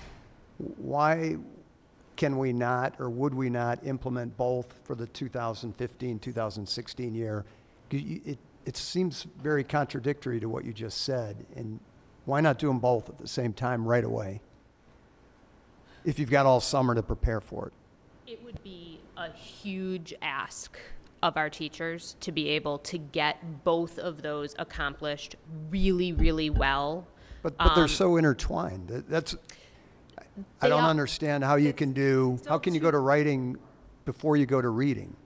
Why can we not, or would we not, implement both for the 2015-2016 year? It seems very contradictory to what you just said, and why not do them both at the same time right away? If you've got all summer to prepare for it. It would be a huge ask of our teachers to be able to get both of those accomplished really, really well. But they're so intertwined. I don't understand how you can do, how can you go to writing before you go to reading?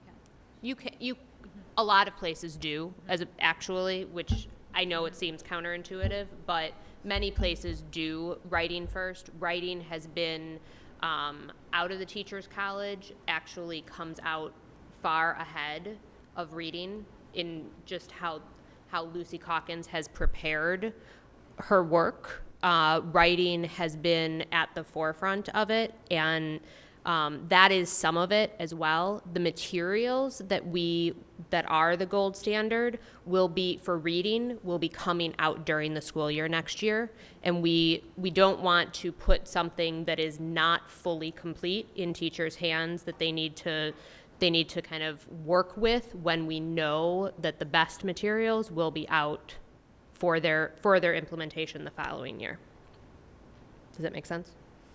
A lot of places do, actually, which I know it seems counterintuitive, but many places do writing first. Writing has been out of the Teachers College, actually comes out far ahead of reading in just how Lucy Calkins has prepared her work. Writing has been at the forefront of it, and that is some of it as well. The materials that are the gold standard will be for reading will be coming out during the school year next year, and we don't want to put something that is not fully complete in teachers' hands that they need to kind of work with when we know that the best materials will be out for their implementation the following year. Does that make sense?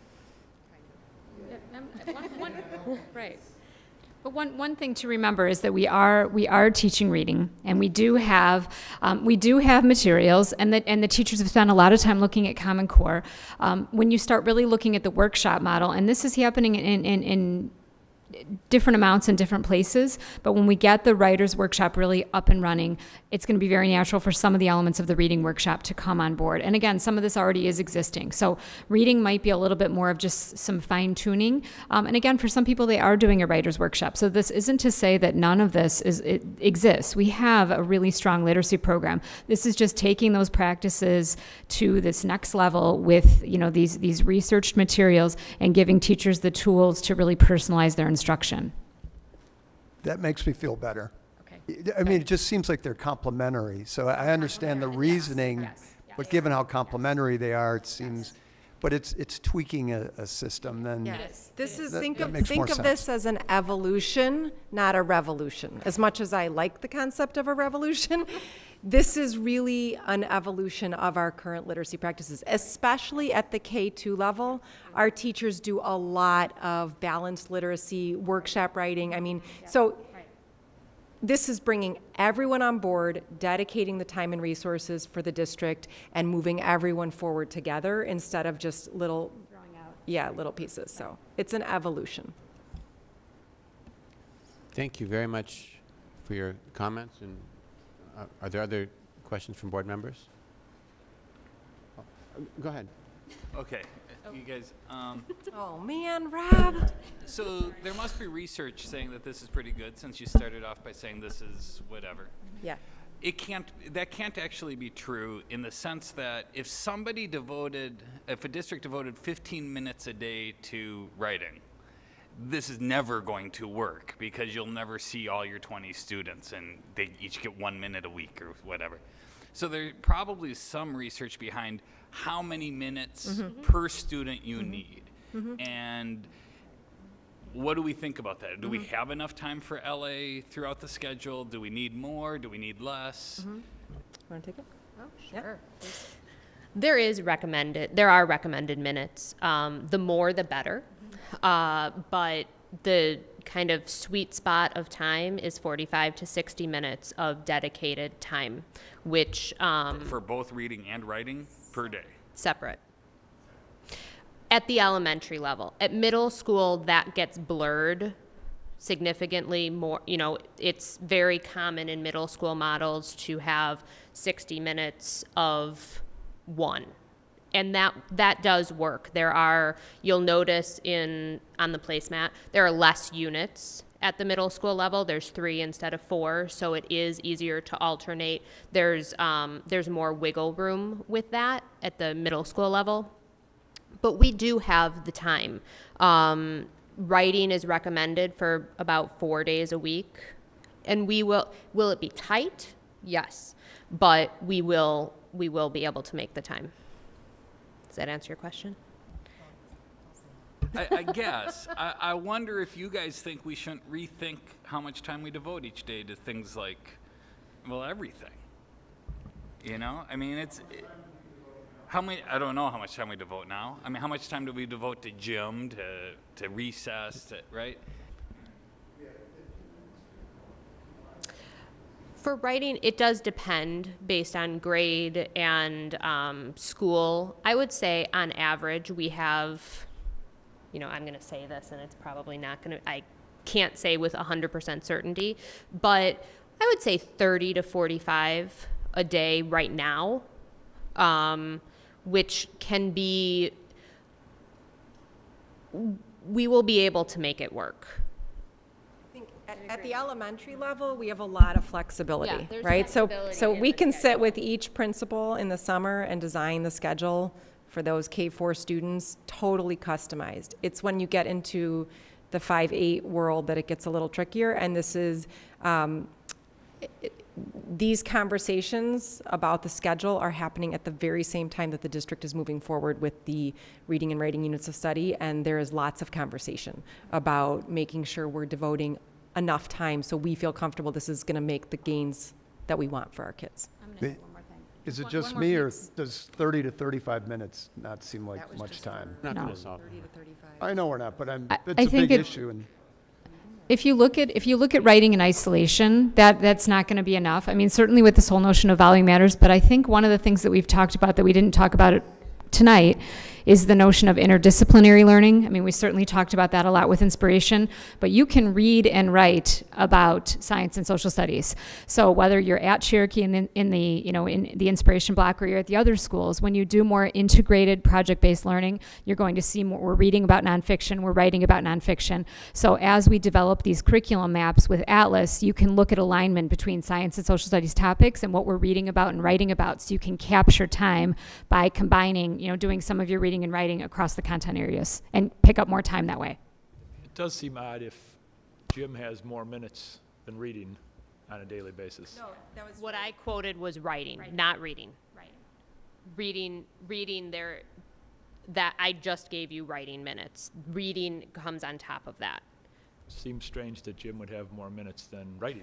Right. But one thing to remember is that we are teaching reading, and we do have materials, and the teachers have spent a lot of time looking at Common Core. When you start really looking at the workshop model, and this is happening in different amounts in different places, but when we get the writers workshop really up and running, it's going to be very natural for some of the elements of the reading workshop to come on board. And again, some of this already is existing. So reading might be a little bit more of just some fine tuning. And again, for some people, they are doing a writers workshop. So this isn't to say that none of this exists. We have a really strong literacy program. This is just taking those practices to this next level with, these researched materials and giving teachers the tools to really personalize their instruction. That makes me feel better. Okay. I mean, it just seems like they're complementary. So I understand the reasoning, but given how complementary they are, it seems, but it's tweaking a system, then. Yes. This is, That- think that of makes more this sense. as an evolution, not a revolution. As much as I like the concept of a revolution, this is really an evolution of our current literacy practices, especially at the K-2 level. Our teachers do a lot of balanced literacy, workshop writing. I mean, so this is bringing everyone on board, dedicating the time and resources for the district, and moving everyone forward together instead of just little pieces. So it's an evolution. Thank you very much for your comments, and Are there other questions from board members? Go ahead. Okay, you guys, Oh, man, Rob. so there must be research saying that this is pretty good, since you started off by saying this is whatever. Yeah. That can't actually be true, in the sense that if a district devoted 15 minutes a day to writing, this is never going to work, because you'll never see all your 20 students and they each get 1 minute a week or whatever. So there probably is some research behind how many minutes per student you need. And what do we think about that? Do we have enough time for LA throughout the schedule? Do we need more? Do we need less? Want to take it? Oh, sure. There are recommended minutes. The more, the better. But the kind of sweet spot of time is 45 to 60 minutes of dedicated time, which For both reading and writing per day? separate. At the elementary level. At middle school, that gets blurred significantly more. You know, it's very common in middle school models to have 60 minutes of one. And that does work. You'll notice on the placemat, there are less units at the middle school level. There's 3 instead of 4, so it is easier to alternate. There's more wiggle room with that at the middle school level. But we do have the time. Writing is recommended for about 4 days a week. And will it be tight? Yes. But we will be able to make the time. Does that answer your question? I guess. I wonder if you guys think we shouldn't rethink how much time we devote each day to things like, well, everything. You know? I mean, I don't know how much time we devote now. I mean, how much time do we devote to gym, to recess, right? For writing, it does depend based on grade and school. I would say on average we have, I'm going to say this and it's probably not going to, I can't say with 100% certainty, but I would say 30 to 45 a day right now, which can be, we will be able to make it work. At the elementary level, we have a lot of flexibility, Yeah, there's right? flexibility So in we the can sit schedule. with each principal in the summer and design the schedule for those K-4 students, totally customized. It's when you get into the 5-8 world that it gets a little trickier, and this is, these conversations about the schedule are happening at the very same time that the district is moving forward with the reading and writing units of study, and there is lots of conversation about making sure we're devoting enough time so we feel comfortable this is going to make the gains that we want for our kids. I'm going The- to say one more thing. Is it One just more me, or piece. does 30 to 35 minutes not seem like That was much just time? Not No. going to solve. 30 to 35. I know we're not, but I it's a think big it- issue, and If you look at writing in isolation, that's not going to be enough. I mean, certainly with this whole notion of volume matters, but I think one of the things that we've talked about that we didn't talk about tonight is the notion of interdisciplinary learning. I mean, we certainly talked about that a lot with Inspiration, but you can read and write about science and social studies. So whether you're at Cherokee in the Inspiration block, or you're at the other schools, when you do more integrated project-based learning, you're going to see more. We're reading about nonfiction, we're writing about nonfiction. So as we develop these curriculum maps with Atlas, you can look at alignment between science and social studies topics and what we're reading about and writing about, so you can capture time by combining, doing some of your reading and writing across the content areas and pick up more time that way. It does seem odd if Jim has more minutes than reading on a daily basis. No, that was What I quoted was writing, not reading. Reading there, that I just gave you writing minutes. Reading comes on top of that. Seems strange that Jim would have more minutes than writing.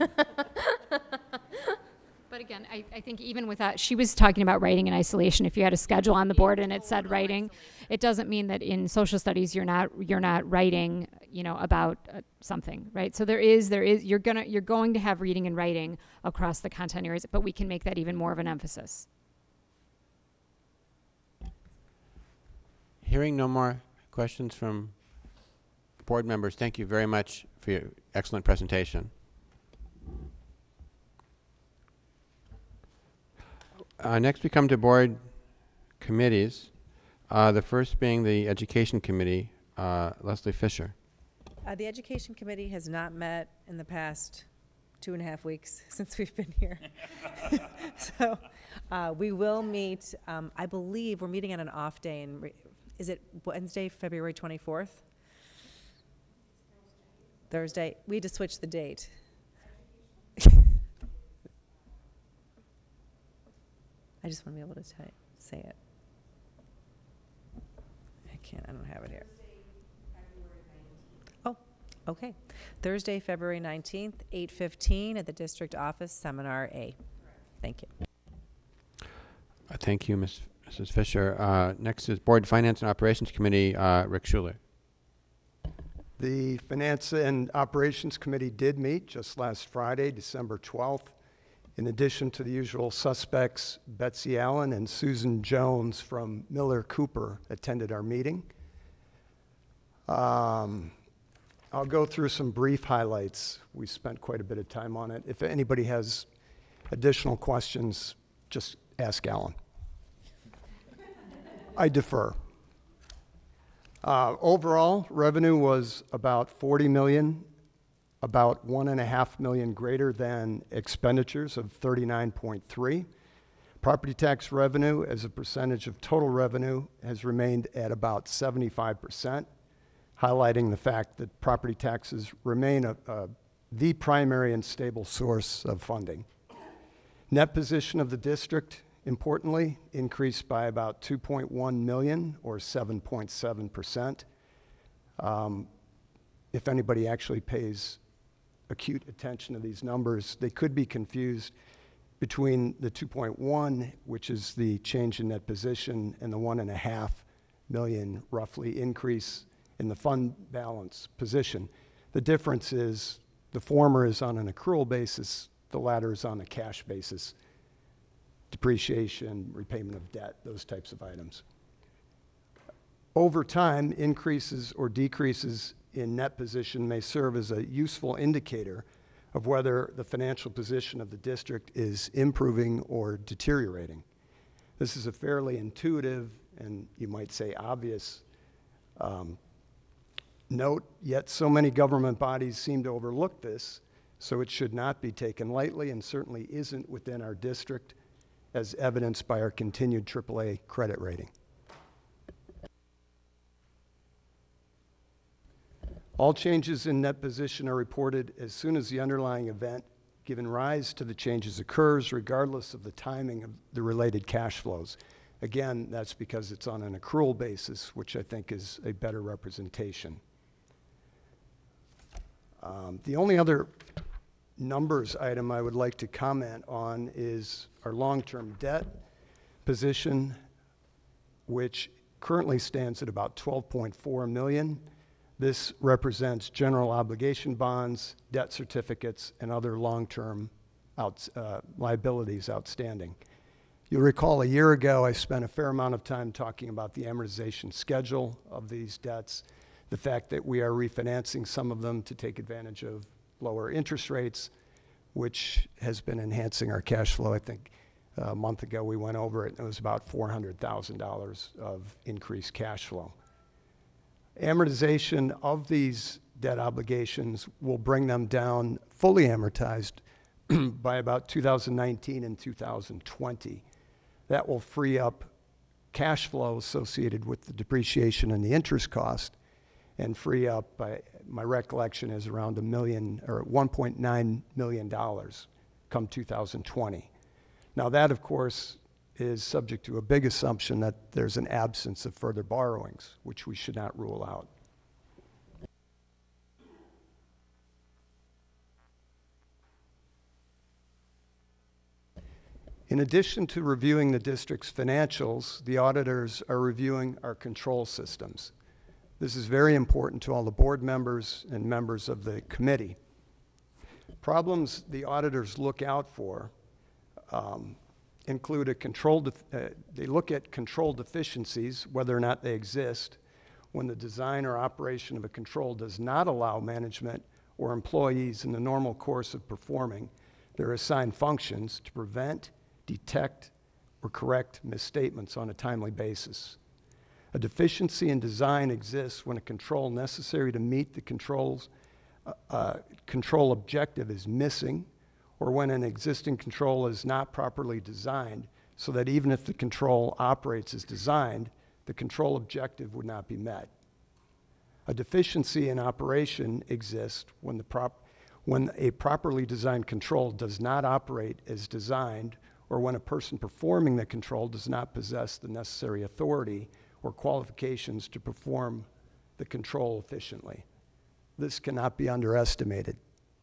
But again, I think even with that, she was talking about writing in isolation. If you had a schedule on the board and it said writing, it doesn't mean that in social studies you're not writing, about something, right? So you're going to have reading and writing across the content areas, but we can make that even more of an emphasis. Hearing no more questions from board members, thank you very much for your excellent presentation. Next, we come to board committees. The first being the Education Committee. Leslie Fisher. The Education Committee has not met in the past 2.5 weeks since we've been here. So we will meet, I believe we're meeting on an off day, is it Wednesday, February 24th? Thursday. We had to switch the date. I just want to be able to say it. I don't have it here. Oh, okay. Thursday, February 19th, 8:15 at the district office, Seminar A. Thank you. Thank you, Mrs. Fisher. Next is Board Finance and Operations Committee, Rick Schuler. The Finance and Operations Committee did meet just last Friday, December 12th. In addition to the usual suspects, Betsy Allen and Susan Jones from Miller Cooper attended our meeting. I'll go through some brief highlights. We spent quite a bit of time on it. If anybody has additional questions, just ask Alan. I defer. Overall, revenue was about $40 million, about $1.5 million greater than expenditures of 39.3. Property tax revenue as a percentage of total revenue has remained at about 75%, highlighting the fact that property taxes remain the primary and stable source of funding. Net position of the district, importantly, increased by about $2.1 million or 7.7%. If anybody actually pays acute attention to these numbers, they could be confused between the 2.1, which is the change in net position, and the 1.5 million roughly increase in the fund balance position. The difference is the former is on an accrual basis, the latter is on a cash basis. Depreciation, repayment of debt, those types of items. Over time, increases or decreases in net position may serve as a useful indicator of whether the financial position of the district is improving or deteriorating. This is a fairly intuitive and you might say obvious note, yet so many government bodies seem to overlook this, so it should not be taken lightly and certainly isn't within our district, as evidenced by our continued AAA credit rating. All changes in net position are reported as soon as the underlying event giving rise to the changes occurs, regardless of the timing of the related cash flows. Again, that's because it's on an accrual basis, which I think is a better representation. The only other numbers item I would like to comment on is our long-term debt position, which currently stands at about $12.4 million. This represents general obligation bonds, debt certificates, and other long-term liabilities outstanding. You'll recall a year ago I spent a fair amount of time talking about the amortization schedule of these debts, the fact that we are refinancing some of them to take advantage of lower interest rates, which has been enhancing our cash flow. I think a month ago we went over it, and it was about $400,000 of increased cash flow. Amortization of these debt obligations will bring them down fully amortized by about 2019 and 2020. That will free up cash flow associated with the depreciation and the interest cost, and free up, by my recollection, is around $1 million or $1.9 million come 2020. Now that, of course, is subject to a big assumption that there's an absence of further borrowings, which we should not rule out. In addition to reviewing the district's financials, the auditors are reviewing our control systems. This is very important to all the board members and members of the committee. Problems the auditors look out for include they look at control deficiencies, whether or not they exist, when the design or operation of a control does not allow management or employees in the normal course of performing their assigned functions to prevent, detect, or correct misstatements on a timely basis. A deficiency in design exists when a control necessary to meet the control objective is missing, or when an existing control is not properly designed so that even if the control operates as designed, the control objective would not be met. A deficiency in operation exists when a properly designed control does not operate as designed, or when a person performing the control does not possess the necessary authority or qualifications to perform the control efficiently. This cannot be underestimated.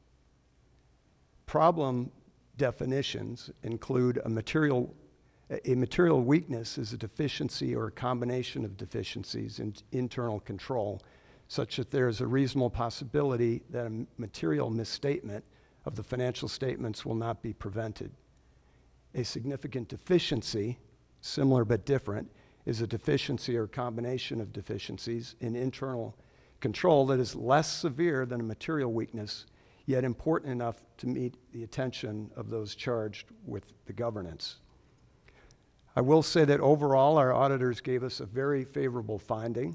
Problem definitions include a material weakness is a deficiency or a combination of deficiencies in internal control, such that there is a reasonable possibility that a material misstatement of the financial statements will not be prevented. A significant deficiency, similar but different, is a deficiency or combination of deficiencies in internal control that is less severe than a material weakness, yet important enough to meet the attention of those charged with the governance. I will say that overall, our auditors gave us a very favorable finding.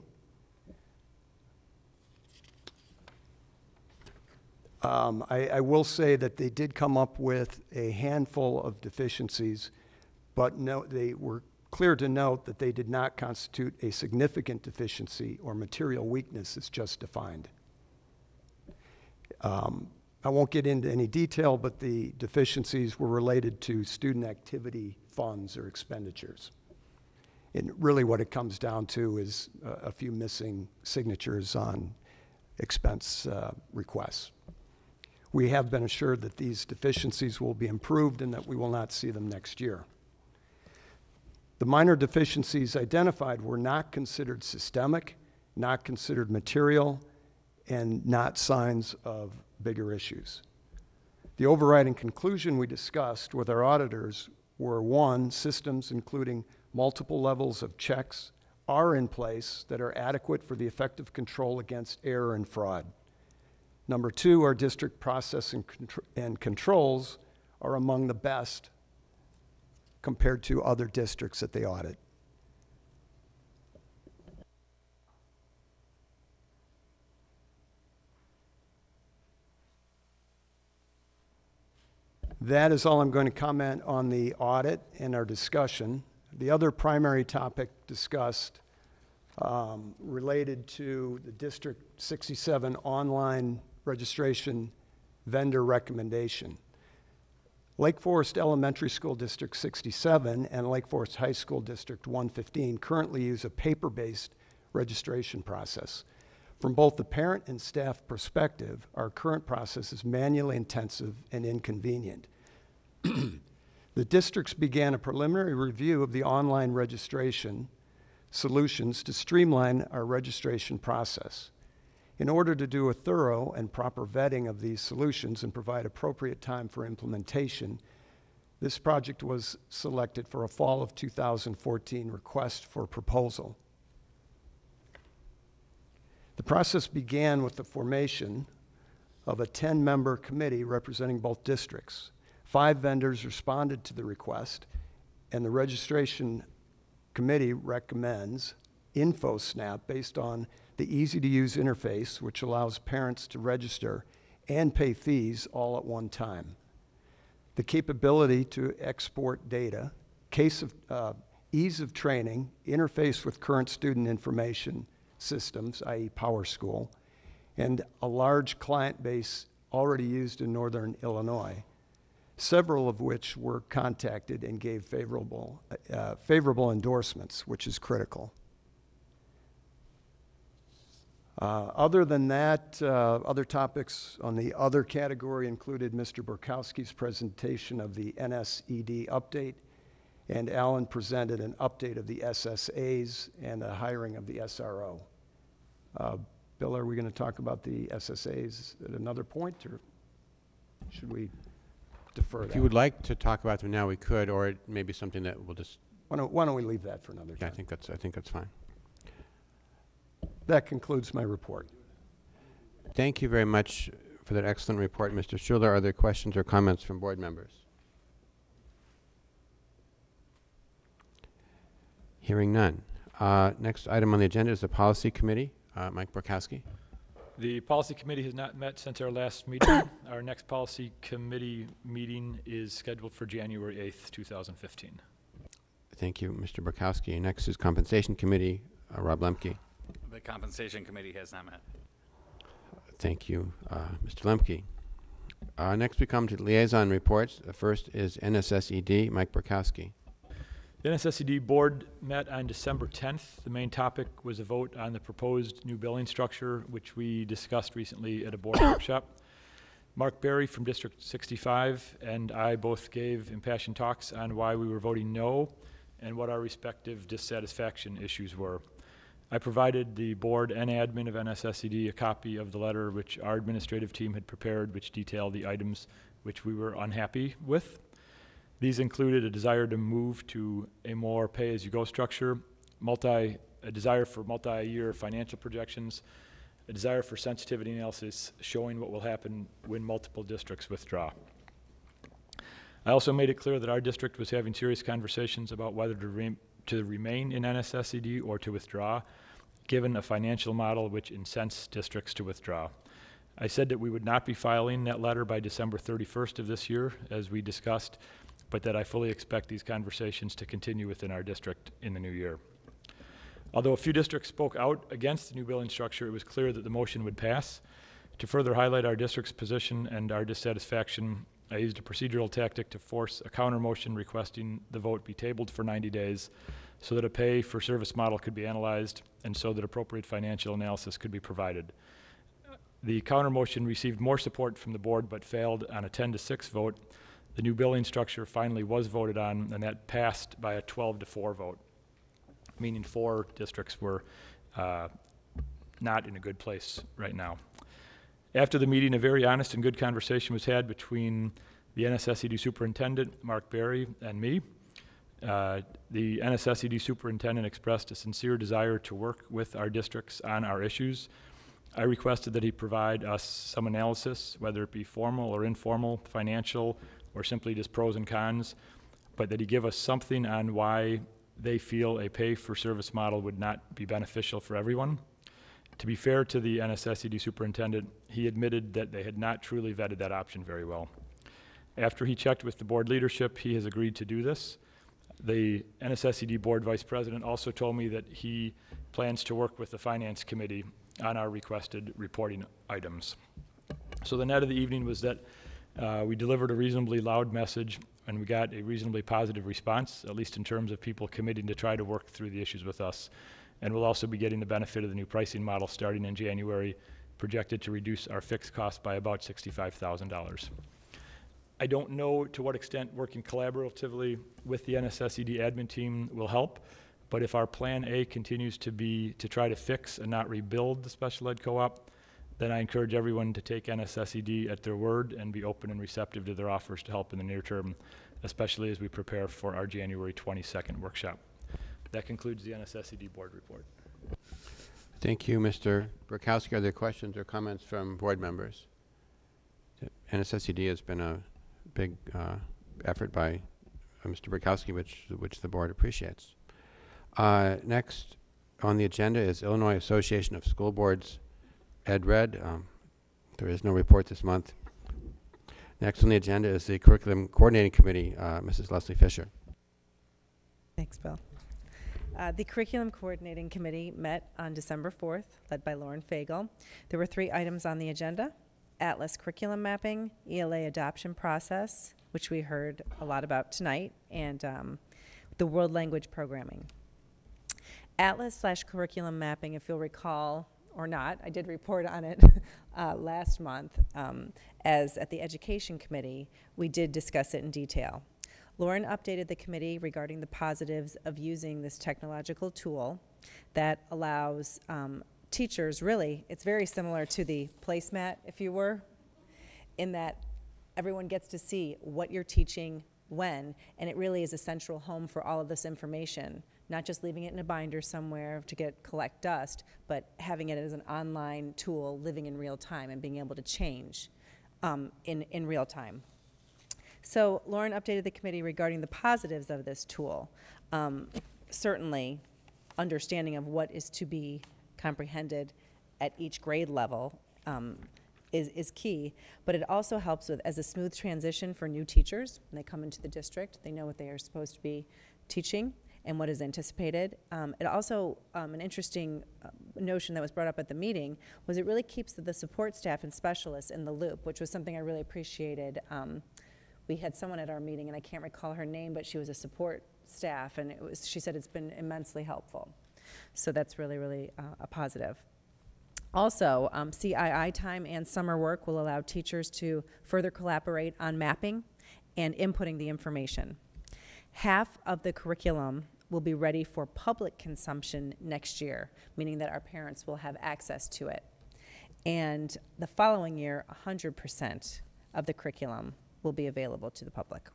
I will say that they did come up with a handful of deficiencies, but they were clear to note that they did not constitute a significant deficiency or material weakness as just defined. I won't get into any detail, but the deficiencies were related to student activity funds or expenditures. And really what it comes down to is a few missing signatures on expense requests. We have been assured that these deficiencies will be improved and that we will not see them next year. The minor deficiencies identified were not considered systemic, not considered material, and not signs of bigger issues. The overriding conclusion we discussed with our auditors were: one, systems including multiple levels of checks are in place that are adequate for the effective control against error and fraud. Number two, our district process and controls are among the best compared to other districts that they audit. That is all I'm going to comment on the audit and our discussion. The other primary topic discussed related to the District 67 online registration vendor recommendation. Lake Forest Elementary School District 67 and Lake Forest High School District 115 currently use a paper-based registration process. From both the parent and staff perspective, our current process is manually intensive and inconvenient. The districts began a preliminary review of the online registration solutions to streamline our registration process. In order to do a thorough and proper vetting of these solutions and provide appropriate time for implementation, this project was selected for a fall of 2014 request for proposal. The process began with the formation of a 10-member committee representing both districts. 5 vendors responded to the request, and the registration committee recommends InfoSnap based on the easy-to-use interface, which allows parents to register and pay fees all at one time. The capability to export data, ease of training, interface with current student information systems, i.e. PowerSchool, and a large client base already used in Northern Illinois, several of which were contacted and gave favorable endorsements, which is critical. Other than that, other topics on the other category included Mr. Burkowski's presentation of the NSED update, and Alan presented an update of the SSAs and the hiring of the SRO. Bill, are we going to talk about the SSAs at another point, or should we defer that? If you would like to talk about them now, we could, or it may be something that we'll just... Why don't we leave that for another time? I think that's fine. That concludes my report. Thank you very much for that excellent report, Mr. Schuler. Are there questions or comments from board members? Hearing none. Next item on the agenda is the Policy Committee. Mike Borkowski. The Policy Committee has not met since our last meeting. Our next Policy Committee meeting is scheduled for January 8th, 2015. Thank you, Mr. Borkowski. Next is Compensation Committee. Rob Lemke. The Compensation Committee has not met. Thank you, Mr. Lemke. Next we come to liaison reports. The first is NSSED. Mike Borkowski. The NSSED Board met on December 10th. The main topic was a vote on the proposed new billing structure, which we discussed recently at a board workshop. Mark Berry from District 65 and I both gave impassioned talks on why we were voting no and what our respective dissatisfaction issues were. I provided the board and admin of NSSED a copy of the letter which our administrative team had prepared, which detailed the items which we were unhappy with. These included a desire to move to a more pay-as-you-go structure, a desire for multi-year financial projections, a desire for sensitivity analysis showing what will happen when multiple districts withdraw. I also made it clear that our district was having serious conversations about whether to remain in NSSED or to withdraw, given a financial model which incents districts to withdraw. I said that we would not be filing that letter by December 31st of this year, as we discussed, but that I fully expect these conversations to continue within our district in the new year. Although a few districts spoke out against the new billing structure, it was clear that the motion would pass. To further highlight our district's position and our dissatisfaction, I used a procedural tactic to force a counter motion requesting the vote be tabled for 90 days so that a pay-for-service model could be analyzed and so that appropriate financial analysis could be provided. The counter motion received more support from the board but failed on a 10-6 vote. The new billing structure finally was voted on, and that passed by a 12-4 vote, meaning 4 districts were not in a good place right now. After the meeting, a very honest and good conversation was had between the NSSED superintendent, Mark Berry, and me. The NSSED superintendent expressed a sincere desire to work with our districts on our issues. I requested that he provide us some analysis, whether it be formal or informal, financial, or simply just pros and cons, but that he give us something on why they feel a pay-for-service model would not be beneficial for everyone. To be fair to the NSSED superintendent, he admitted that they had not truly vetted that option very well. After he checked with the board leadership, he has agreed to do this. The NSSED board vice president also told me that he plans to work with the finance committee on our requested reporting items. So the net of the evening was that we delivered a reasonably loud message and we got a reasonably positive response, at least in terms of people committing to try to work through the issues with us. And we'll also be getting the benefit of the new pricing model starting in January, projected to reduce our fixed cost by about $65,000. I don't know to what extent working collaboratively with the NSSED admin team will help, but if our plan A continues to be to try to fix and not rebuild the special ed co-op, then I encourage everyone to take NSSED at their word and be open and receptive to their offers to help in the near term, especially as we prepare for our January 22nd workshop. That concludes the NSSED board report. Thank you, Mr. Borkowski. Are there questions or comments from board members? NSSED has been a big effort by Mr. Borkowski, which the board appreciates. Next on the agenda is Illinois Association of School Boards, EdRed. There is no report this month. Next on the agenda is the Curriculum Coordinating Committee, Mrs. Leslie Fisher. Thanks, Bill. The Curriculum Coordinating Committee met on December 4th, led by Lauren Fagel. There were 3 items on the agenda: Atlas curriculum mapping, ELA adoption process, which we heard a lot about tonight, and the world language programming. Atlas/curriculum mapping, if you'll recall, or not, I did report on it last month, as at the Education Committee, we did discuss it in detail. Lauren updated the committee regarding the positives of using this technological tool that allows teachers, really, it's very similar to the placemat, if you were, in that everyone gets to see what you're teaching when, and it really is a central home for all of this information, not just leaving it in a binder somewhere to collect dust, but having it as an online tool living in real time and being able to change in real time. So Lauren updated the committee regarding the positives of this tool. certainly understanding of what is to be comprehended at each grade level is key, but it also helps with as a smooth transition for new teachers when they come into the district. They know what they are supposed to be teaching and what is anticipated. It also, an interesting notion that was brought up at the meeting was it really keeps the support staff and specialists in the loop, which was something I really appreciated. We had someone at our meeting, and I can't recall her name, but she was a support staff, and she said it's been immensely helpful. So that's really, really a positive. Also, CII time and summer work will allow teachers to further collaborate on mapping and inputting the information. Half of the curriculum will be ready for public consumption next year, meaning that our parents will have access to it. And the following year, 100% of the curriculum will be available to the public.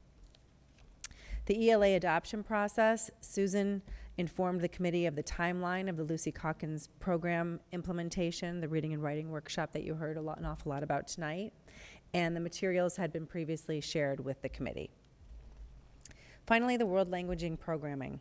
The ELA adoption process, Susan informed the committee of the timeline of the Lucy Calkins program implementation, the reading and writing workshop that you heard an awful lot about tonight, and the materials had been previously shared with the committee. Finally, the World Language Programming,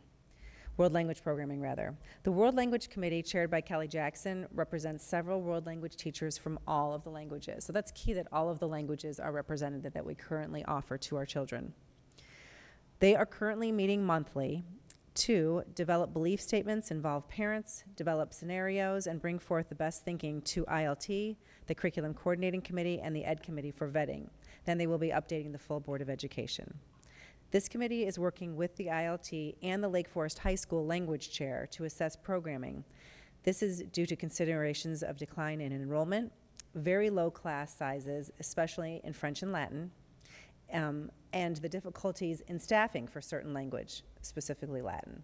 rather. The World Language Committee, chaired by Kelly Jackson, represents several world language teachers from all of the languages. So that's key that all of the languages are represented that we currently offer to our children. They are currently meeting monthly to develop belief statements, involve parents, develop scenarios, and bring forth the best thinking to ILT, the Curriculum Coordinating Committee, and the Ed Committee for vetting. Then they will be updating the full Board of Education. This committee is working with the ILT and the Lake Forest High School language chair to assess programming. This is due to considerations of decline in enrollment, very low class sizes, especially in French and Latin, and the difficulties in staffing for certain language, specifically Latin.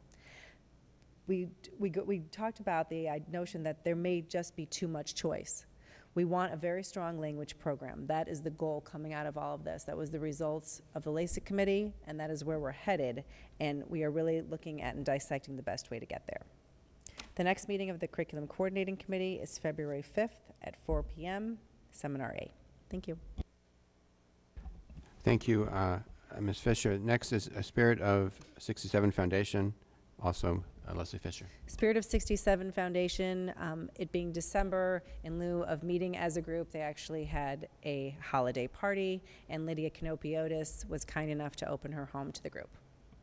We talked about the notion that there may just be too much choice. We want a very strong language program. That is the goal coming out of all of this. That was the results of the LASIK committee, and that is where we're headed, and we are really looking at and dissecting the best way to get there. The next meeting of the Curriculum Coordinating Committee is February 5th at 4 p.m., Seminar A. Thank you. Thank you, Ms. Fisher. Next is a Spirit of 67 Foundation, also Leslie Fisher. Spirit of 67 Foundation, it being December, in lieu of meeting as a group, they actually had a holiday party, and Lydia Canopiotis was kind enough to open her home to the group.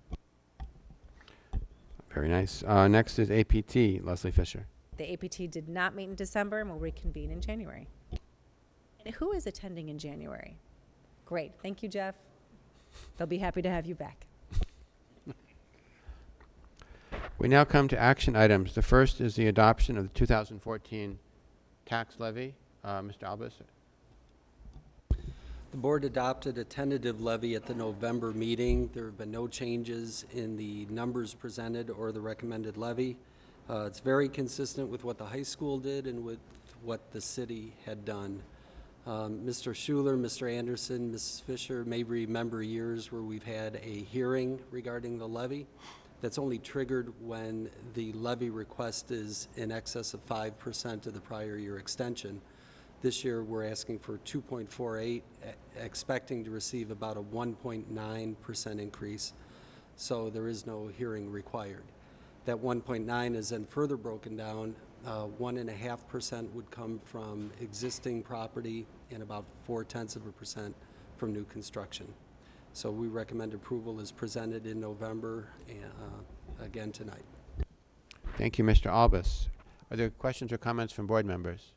Very nice. Next is APT, Leslie Fisher. The APT did not meet in December and will reconvene in January. And who is attending in January? Great. Thank you, Jeff. They'll be happy to have you back. We now come to action items. The first is the adoption of the 2014 tax levy. Mr. Albus. The board adopted a tentative levy at the November meeting. There have been no changes in the numbers presented or the recommended levy. It's very consistent with what the high school did and with what the city had done. Mr. Schuler, Mr. Anderson, Mrs. Fisher may remember years where we've had a hearing regarding the levy. That's only triggered when the levy request is in excess of 5% of the prior year extension. This year we're asking for 2.48, expecting to receive about a 1.9% increase, so there is no hearing required. That 1.9 is then further broken down. 1.5% would come from existing property and about 0.4% from new construction. So we recommend approval as presented in November again tonight. Thank you, Mr. Albus. Are there questions or comments from board members?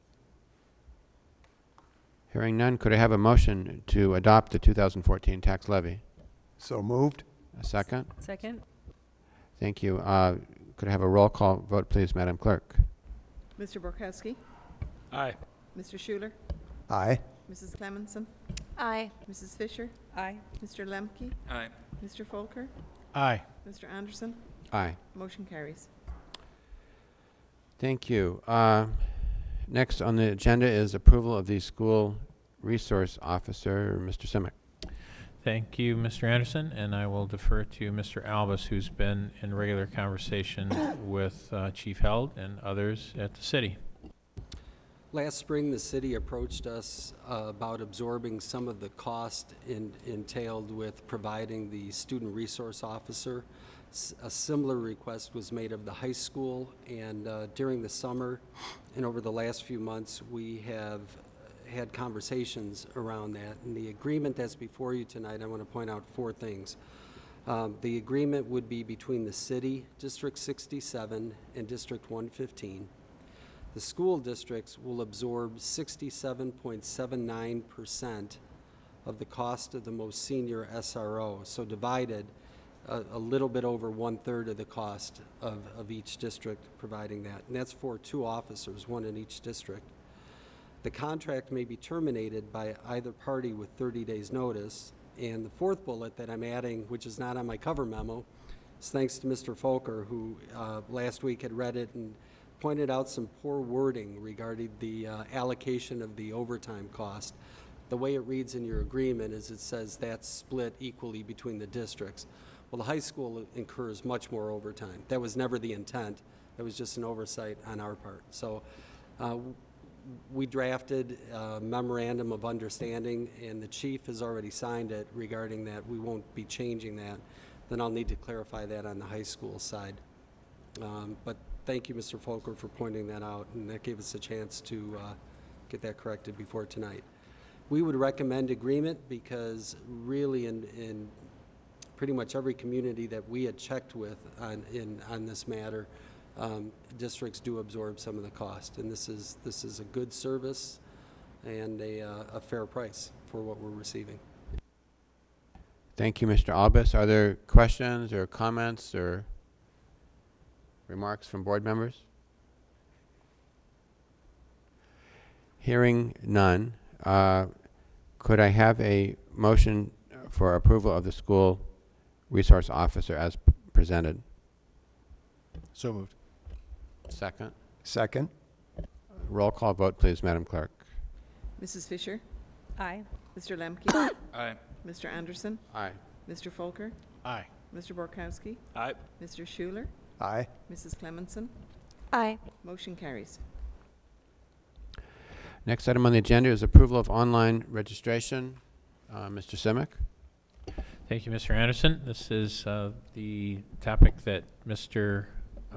Hearing none, could I have a motion to adopt the 2014 tax levy? So moved. A second? Second. Thank you. Could I have a roll call vote, please, Madam Clerk? Mr. Borkowski? Aye. Mr. Schuler? Aye. Mrs. Clemenson? Aye. Mrs. Fisher? Aye. Mr. Lemke? Aye. Mr. Folker? Aye. Mr. Anderson? Aye. Motion carries. Thank you. Next on the agenda is approval of the school resource officer, Mr. Simic. Thank you, Mr. Anderson, and I will defer to Mr. Albus, who's been in regular conversation with Chief Held and others at the city. Last spring, the city approached us about absorbing some of the cost entailed with providing the student resource officer. A similar request was made of the high school, and during the summer and over the last few months, we have had conversations around that. And the agreement that's before you tonight, I want to point out 4 things. The agreement would be between the city, District 67, and District 115. The school districts will absorb 67.79% of the cost of the most senior SRO, so divided a little bit over 1/3 of the cost of each district providing that. And that's for 2 officers, 1 in each district. The contract may be terminated by either party with 30 days notice. And the 4th bullet that I'm adding, which is not on my cover memo, is thanks to Mr. Folker, who last week had read it and pointed out some poor wording regarding the allocation of the overtime cost. The way it reads in your agreement is it says that's split equally between the districts. Well, the high school incurs much more overtime. That was never the intent. It was just an oversight on our part. So we drafted a memorandum of understanding, and the chief has already signed it regarding that. We won't be changing that. Then I'll need to clarify that on the high school side. But thank you, Mr. Folker, for pointing that out, and that gave us a chance to get that corrected before tonight. We would recommend agreement because really in pretty much every community that we had checked with on this matter, districts do absorb some of the cost, and this is a good service and a fair price for what we're receiving. Thank you, Mr. Albus. Are there questions or comments or remarks from board members? Hearing none, could I have a motion for approval of the school resource officer as presented? So moved. Second. Second. Roll call vote, please, Madam Clerk. Mrs. Fisher? Aye. Mr. Lemke? Aye. Mr. Anderson? Aye. Mr. Folker? Aye. Mr. Borkowski? Aye. Mr. Schuler? Aye. Mrs. Clemenson? Aye. Motion carries. Next item on the agenda is approval of online registration. Mr. Simic? Thank you, Mr. Anderson. This is the topic that Mr.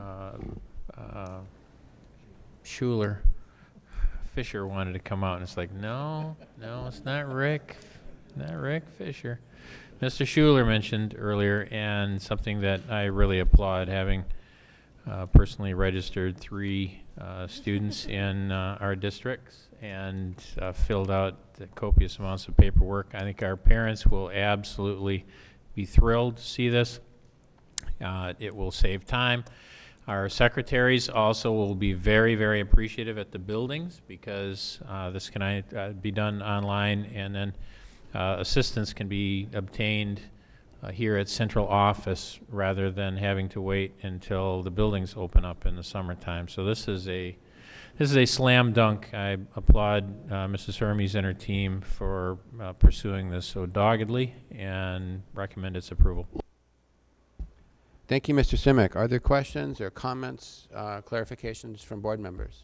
Schuler Fisher wanted to come out, and it's like, no, it's not Rick Fisher. Mr. Schuler mentioned earlier, and something that I really applaud, having personally registered 3 students in our districts and filled out the copious amounts of paperwork. I think our parents will absolutely be thrilled to see this. It will save time. Our secretaries also will be very, very appreciative at the buildings because this can be done online, and then assistance can be obtained here at central office rather than having to wait until the buildings open up in the summertime. So this is a slam dunk. I applaud Mrs. Hermes and her team for pursuing this so doggedly and recommend its approval. Thank you, Mr. Simic. Are there questions or comments, clarifications from board members?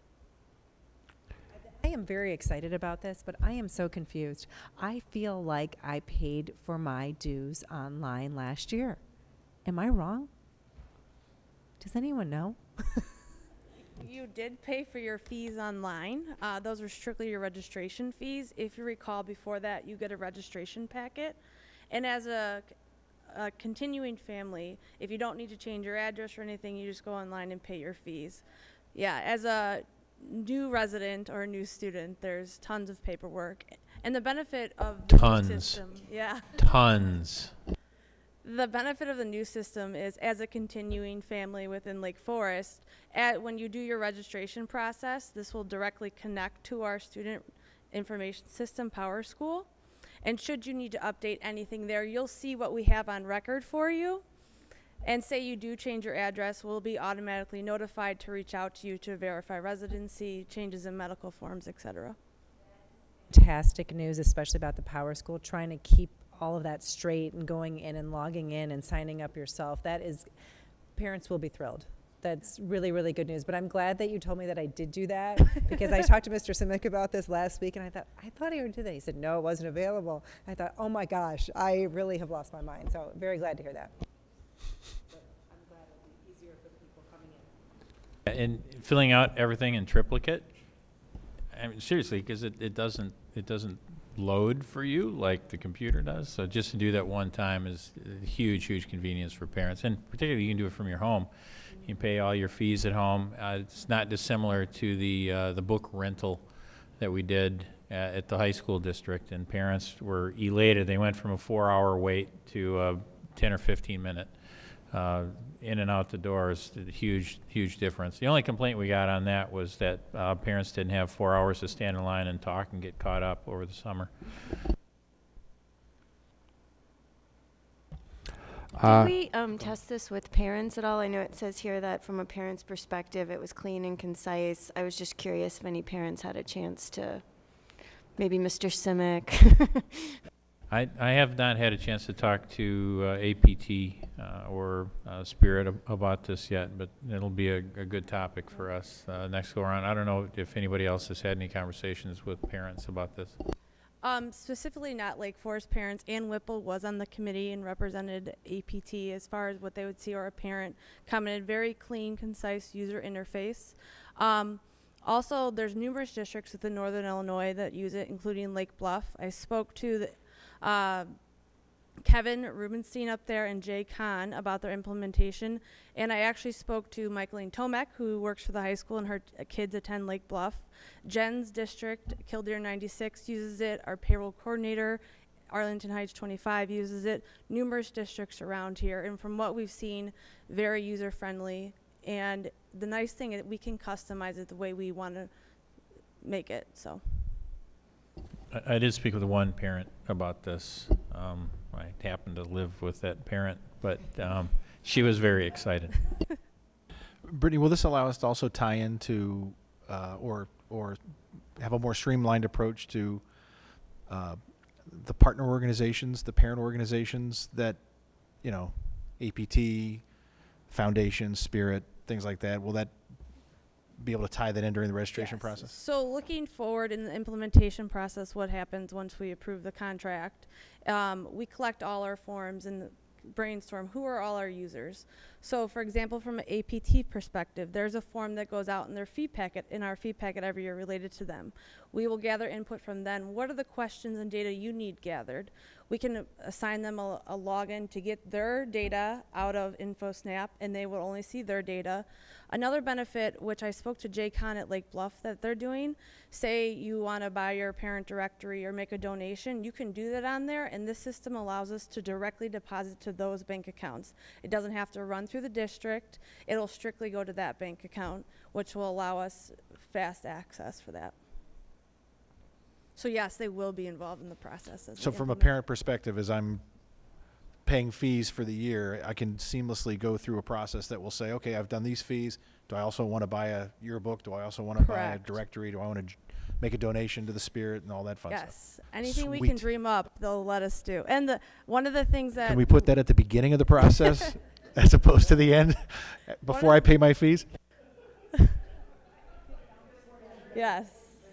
I am very excited about this, but I am so confused. I feel like I paid for my dues online last year. Am I wrong? Does anyone know? You did pay for your fees online. Those were strictly your registration fees. If you recall, before that, you get a registration packet. And as a continuing family, if you don't need to change your address or anything, you just go online and pay your fees. Yeah, as a new resident or a new student, there's tons of paperwork. And the benefit of the new system, Tons. The benefit of the new system is, as a continuing family within Lake Forest, when you do your registration process, this will directly connect to our student information system, PowerSchool. And should you need to update anything there, you'll see what we have on record for you. And say you do change your address, we'll be automatically notified to reach out to you to verify residency, changes in medical forms, etc. Fantastic news, especially about the PowerSchool, trying to keep all of that straight and going in and logging in and signing up yourself. That is, parents will be thrilled. That's really, really good news. But I'm glad that you told me that I did do that because I talked to Mr. Simic about this last week, and I thought he already did that. He said, no, it wasn't available. I thought, oh my gosh, I really have lost my mind. So very glad to hear that. And filling out everything in triplicate, I mean, seriously, because it doesn't load for you like the computer does. So just to do that one time is a huge, huge convenience for parents. And particularly, you can do it from your home. You can pay all your fees at home. It's not dissimilar to the book rental that we did at the high school district, and parents were elated. They went from a 4-hour wait to a 10 or 15-minute in and out the doors. A huge, huge difference. The only complaint we got on that was that parents didn't have 4 hours to stand in line and talk and get caught up over the summer. Did we test this with parents at all? I know it says here that from a parent's perspective, it was clean and concise. I was just curious if any parents had a chance to, maybe Mr. Simic. I have not had a chance to talk to APT or Spirit about this yet, but it'll be a good topic for us next go around. I don't know if anybody else has had any conversations with parents about this. Specifically not Lake Forest parents. Ann Whipple was on the committee and represented APT as far as what they would see, or a parent commented very clean, concise user interface. Also, there's numerous districts within Northern Illinois that use it, including Lake Bluff. I spoke to the Kevin Rubenstein up there and Jay Kahn about their implementation, and I actually spoke to Michaeline Tomek, who works for the high school, and her kids attend Lake Bluff. Jen's district, Kildare 96, uses it. Our payroll coordinator, Arlington Heights 25, uses it. Numerous districts around here, and from what we've seen, very user-friendly. And the nice thing is we can customize it the way we want to make it. So I did speak with one parent about this. I happened to live with that parent, but she was very excited. Brittany, will this allow us to also tie into or have a more streamlined approach to the partner organizations, the parent organizations that, you know, APT, Foundation, Spirit, things like that? Will that be able to tie that in during the registration process? So looking forward in the implementation process, what happens once we approve the contract, we collect all our forms and brainstorm who are all our users. So for example, from an APT perspective, there's a form that goes out in their fee packet, in our fee packet every year related to them. We will gather input from them. What are the questions and data you need gathered? We can assign them a login to get their data out of InfoSnap, and they will only see their data. Another benefit, which I spoke to Jay Kahn at Lake Bluff that they're doing, say you want to buy your parent directory or make a donation, you can do that on there, and this system allows us to directly deposit to those bank accounts. It doesn't have to run through the district. It'll strictly go to that bank account, which will allow us fast access for that. So yes, they will be involved in the process. So from a parent perspective, as I'm paying fees for the year, I can seamlessly go through a process that will say, okay, I've done these fees. Do I also want to buy a yearbook? Do I also want to buy a directory? Do I want to make a donation to the Spirit and all that fun stuff? Yes, anything we can dream up, they'll let us do. And one of the things that... Can we put that at the beginning of the process as opposed to the end before I pay my fees? Yes.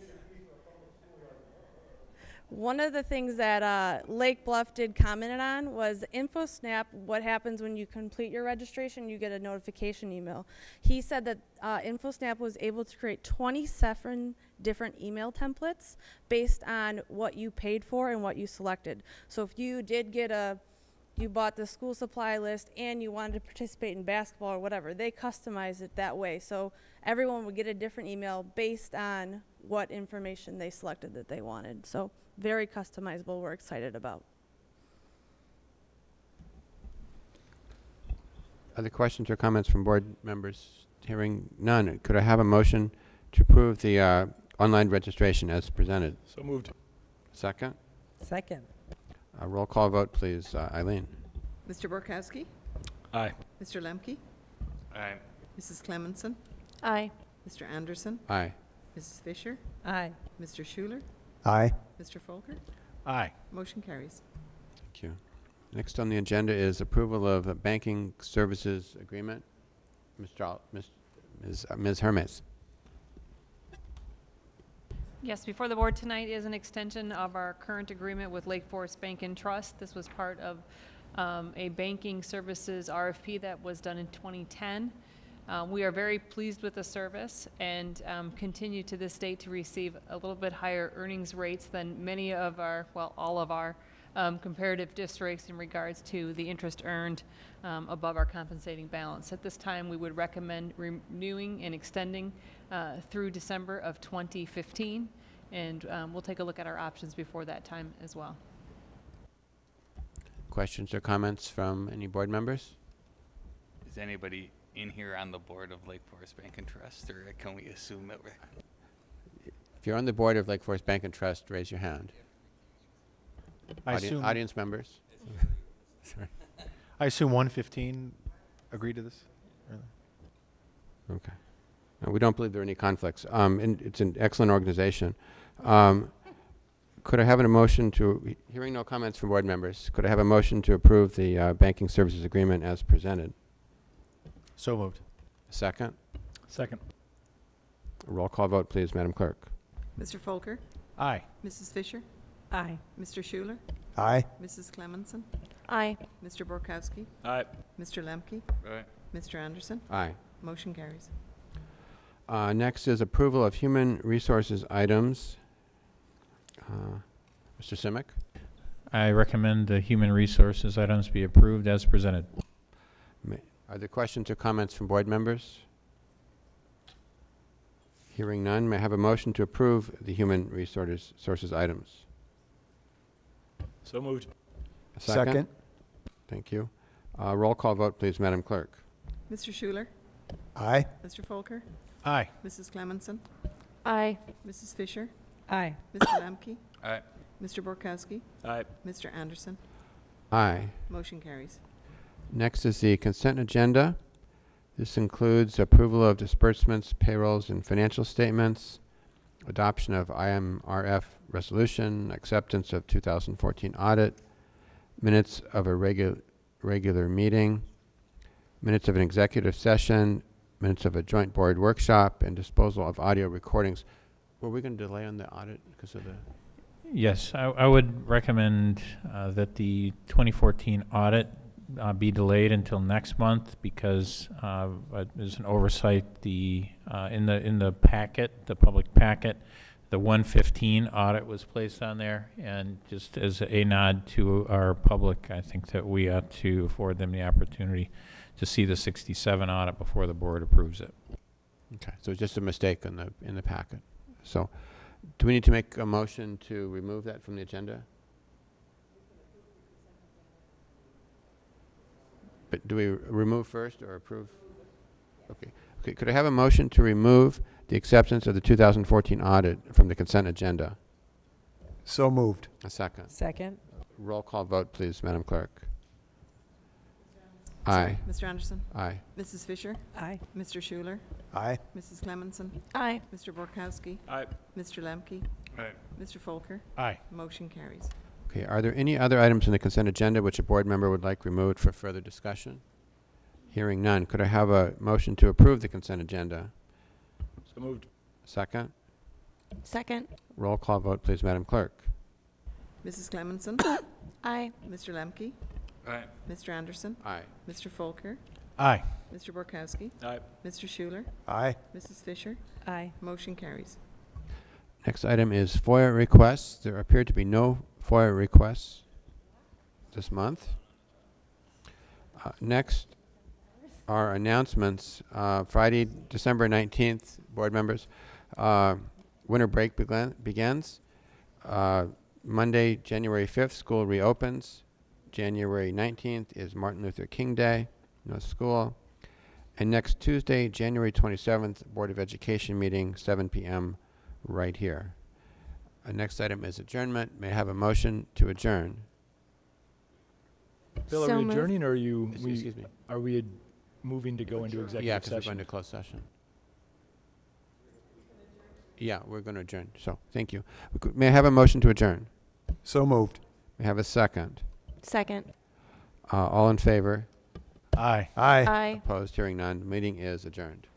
One of the things that Lake Bluff did comment on was InfoSnap. What happens when you complete your registration, you get a notification email. He said that InfoSnap was able to create 27 different email templates based on what you paid for and what you selected. So if you did get you bought the school supply list and you wanted to participate in basketball or whatever, they customized it that way. So everyone would get a different email based on what information they selected that they wanted. So very customizable, we're excited about. Other questions or comments from board members? Hearing none, could I have a motion to approve the online registration as presented? So moved. Second? Second. A roll call vote, please. Eileen? Mr. Borkowski? Aye. Mr. Lemke? Aye. Mrs. Clemenson? Aye. Mr. Anderson? Aye. Mrs. Fisher? Aye. Mr. Schuler? Aye. Mr. Folker? Aye. Motion carries. Thank you. Next on the agenda is approval of a banking services agreement. Ms. Hermes. Yes, before the board tonight is an extension of our current agreement with Lake Forest Bank and Trust. This was part of a banking services RFP that was done in 2010. We are very pleased with the service and continue to this date to receive a little bit higher earnings rates than many of our, well, all of our comparative districts in regards to the interest earned above our compensating balance. At this time, we would recommend renewing and extending through December of 2015, and we'll take a look at our options before that time as well. Questions or comments from any board members? Is anybody in here on the board of Lake Forest Bank and Trust, or can we assume that we're? If you're on the board of Lake Forest Bank and Trust, raise your hand. I assume, Audience members? Sorry. I assume 115 agreed to this? Okay. No, we don't believe there are any conflicts. And it's an excellent organization. Could I have a motion to, hearing no comments from board members, could I have a motion to approve the banking services agreement as presented? So moved. Second? Second. A roll call vote, please, Madam Clerk. Mr. Folker? Aye. Mrs. Fisher? Aye. Mr. Schuler? Aye. Mrs. Clemenson? Aye. Mr. Borkowski? Aye. Mr. Lemke? Right. Mr. Anderson? Aye. Motion carries. Next is approval of human resources items. Mr. Simic? I recommend the human resources items be approved as presented. Are there questions or comments from board members? Hearing none, may I have a motion to approve the human resources items? So moved. A second? Second. Thank you. Roll call vote, please, Madam Clerk. Mr. Schuler? Aye. Mr. Folker? Aye. Mrs. Clemenson? Aye. Mrs. Fisher? Aye. Mr. Lemke? Aye. Mr. Borkowski? Aye. Mr. Anderson? Aye. Motion carries. Next is the consent agenda. This includes approval of disbursements, payrolls, and financial statements, adoption of IMRF resolution, acceptance of 2014 audit, minutes of a regular meeting, minutes of an executive session, minutes of a joint board workshop, and disposal of audio recordings. Were we going to delay on the audit because of the... Yes, I would recommend that the 2014 audit be delayed until next month because there's an oversight. In the packet, the public packet, the 115 audit was placed on there, and just as a nod to our public, I think that we ought to afford them the opportunity to see the 67 audit before the board approves it. Okay, so it's just a mistake in the packet. So, do we need to make a motion to remove that from the agenda? But do we remove first or approve? Okay. Okay. Could I have a motion to remove the acceptance of the 2014 audit from the consent agenda? So moved. A second. Second. Roll call vote, please, Madam Clerk. Aye. Mr. Anderson? Aye. Mrs. Fisher? Aye. Mr. Schuler? Aye. Mrs. Clemenson? Aye. Mr. Borkowski? Aye. Mr. Lemke? Aye. Mr. Folker? Aye. Motion carries. Okay. Are there any other items in the consent agenda which a board member would like removed for further discussion? Hearing none, could I have a motion to approve the consent agenda? So moved. Second. Second. Roll call vote, please, Madam Clerk. Mrs. Clemenson? Aye. Mr. Lemke? Aye. Mr. Anderson? Aye. Mr. Folker? Aye. Mr. Borkowski? Aye. Mr. Schuler? Aye. Mrs. Fisher? Aye. Motion carries. Next item is FOIA requests. There appear to be no FOIA requests this month. Next are announcements. Friday, December 19th, board members, winter break begins. Monday, January 5th, school reopens. January 19th is Martin Luther King Day, no school. And next Tuesday, January 27th, Board of Education meeting, 7 p.m. right here. Next item is adjournment. May I have a motion to adjourn? Bill, So are we moved. adjourning, or are you? Excuse me. Are we moving to go into executive Yeah, because we're session? going to close session. Yeah, we're going to adjourn. So, thank you. May I have a motion to adjourn? So moved. May I have a second? Second. All in favor? Aye. Aye. Aye. Opposed? Hearing none. Meeting is adjourned.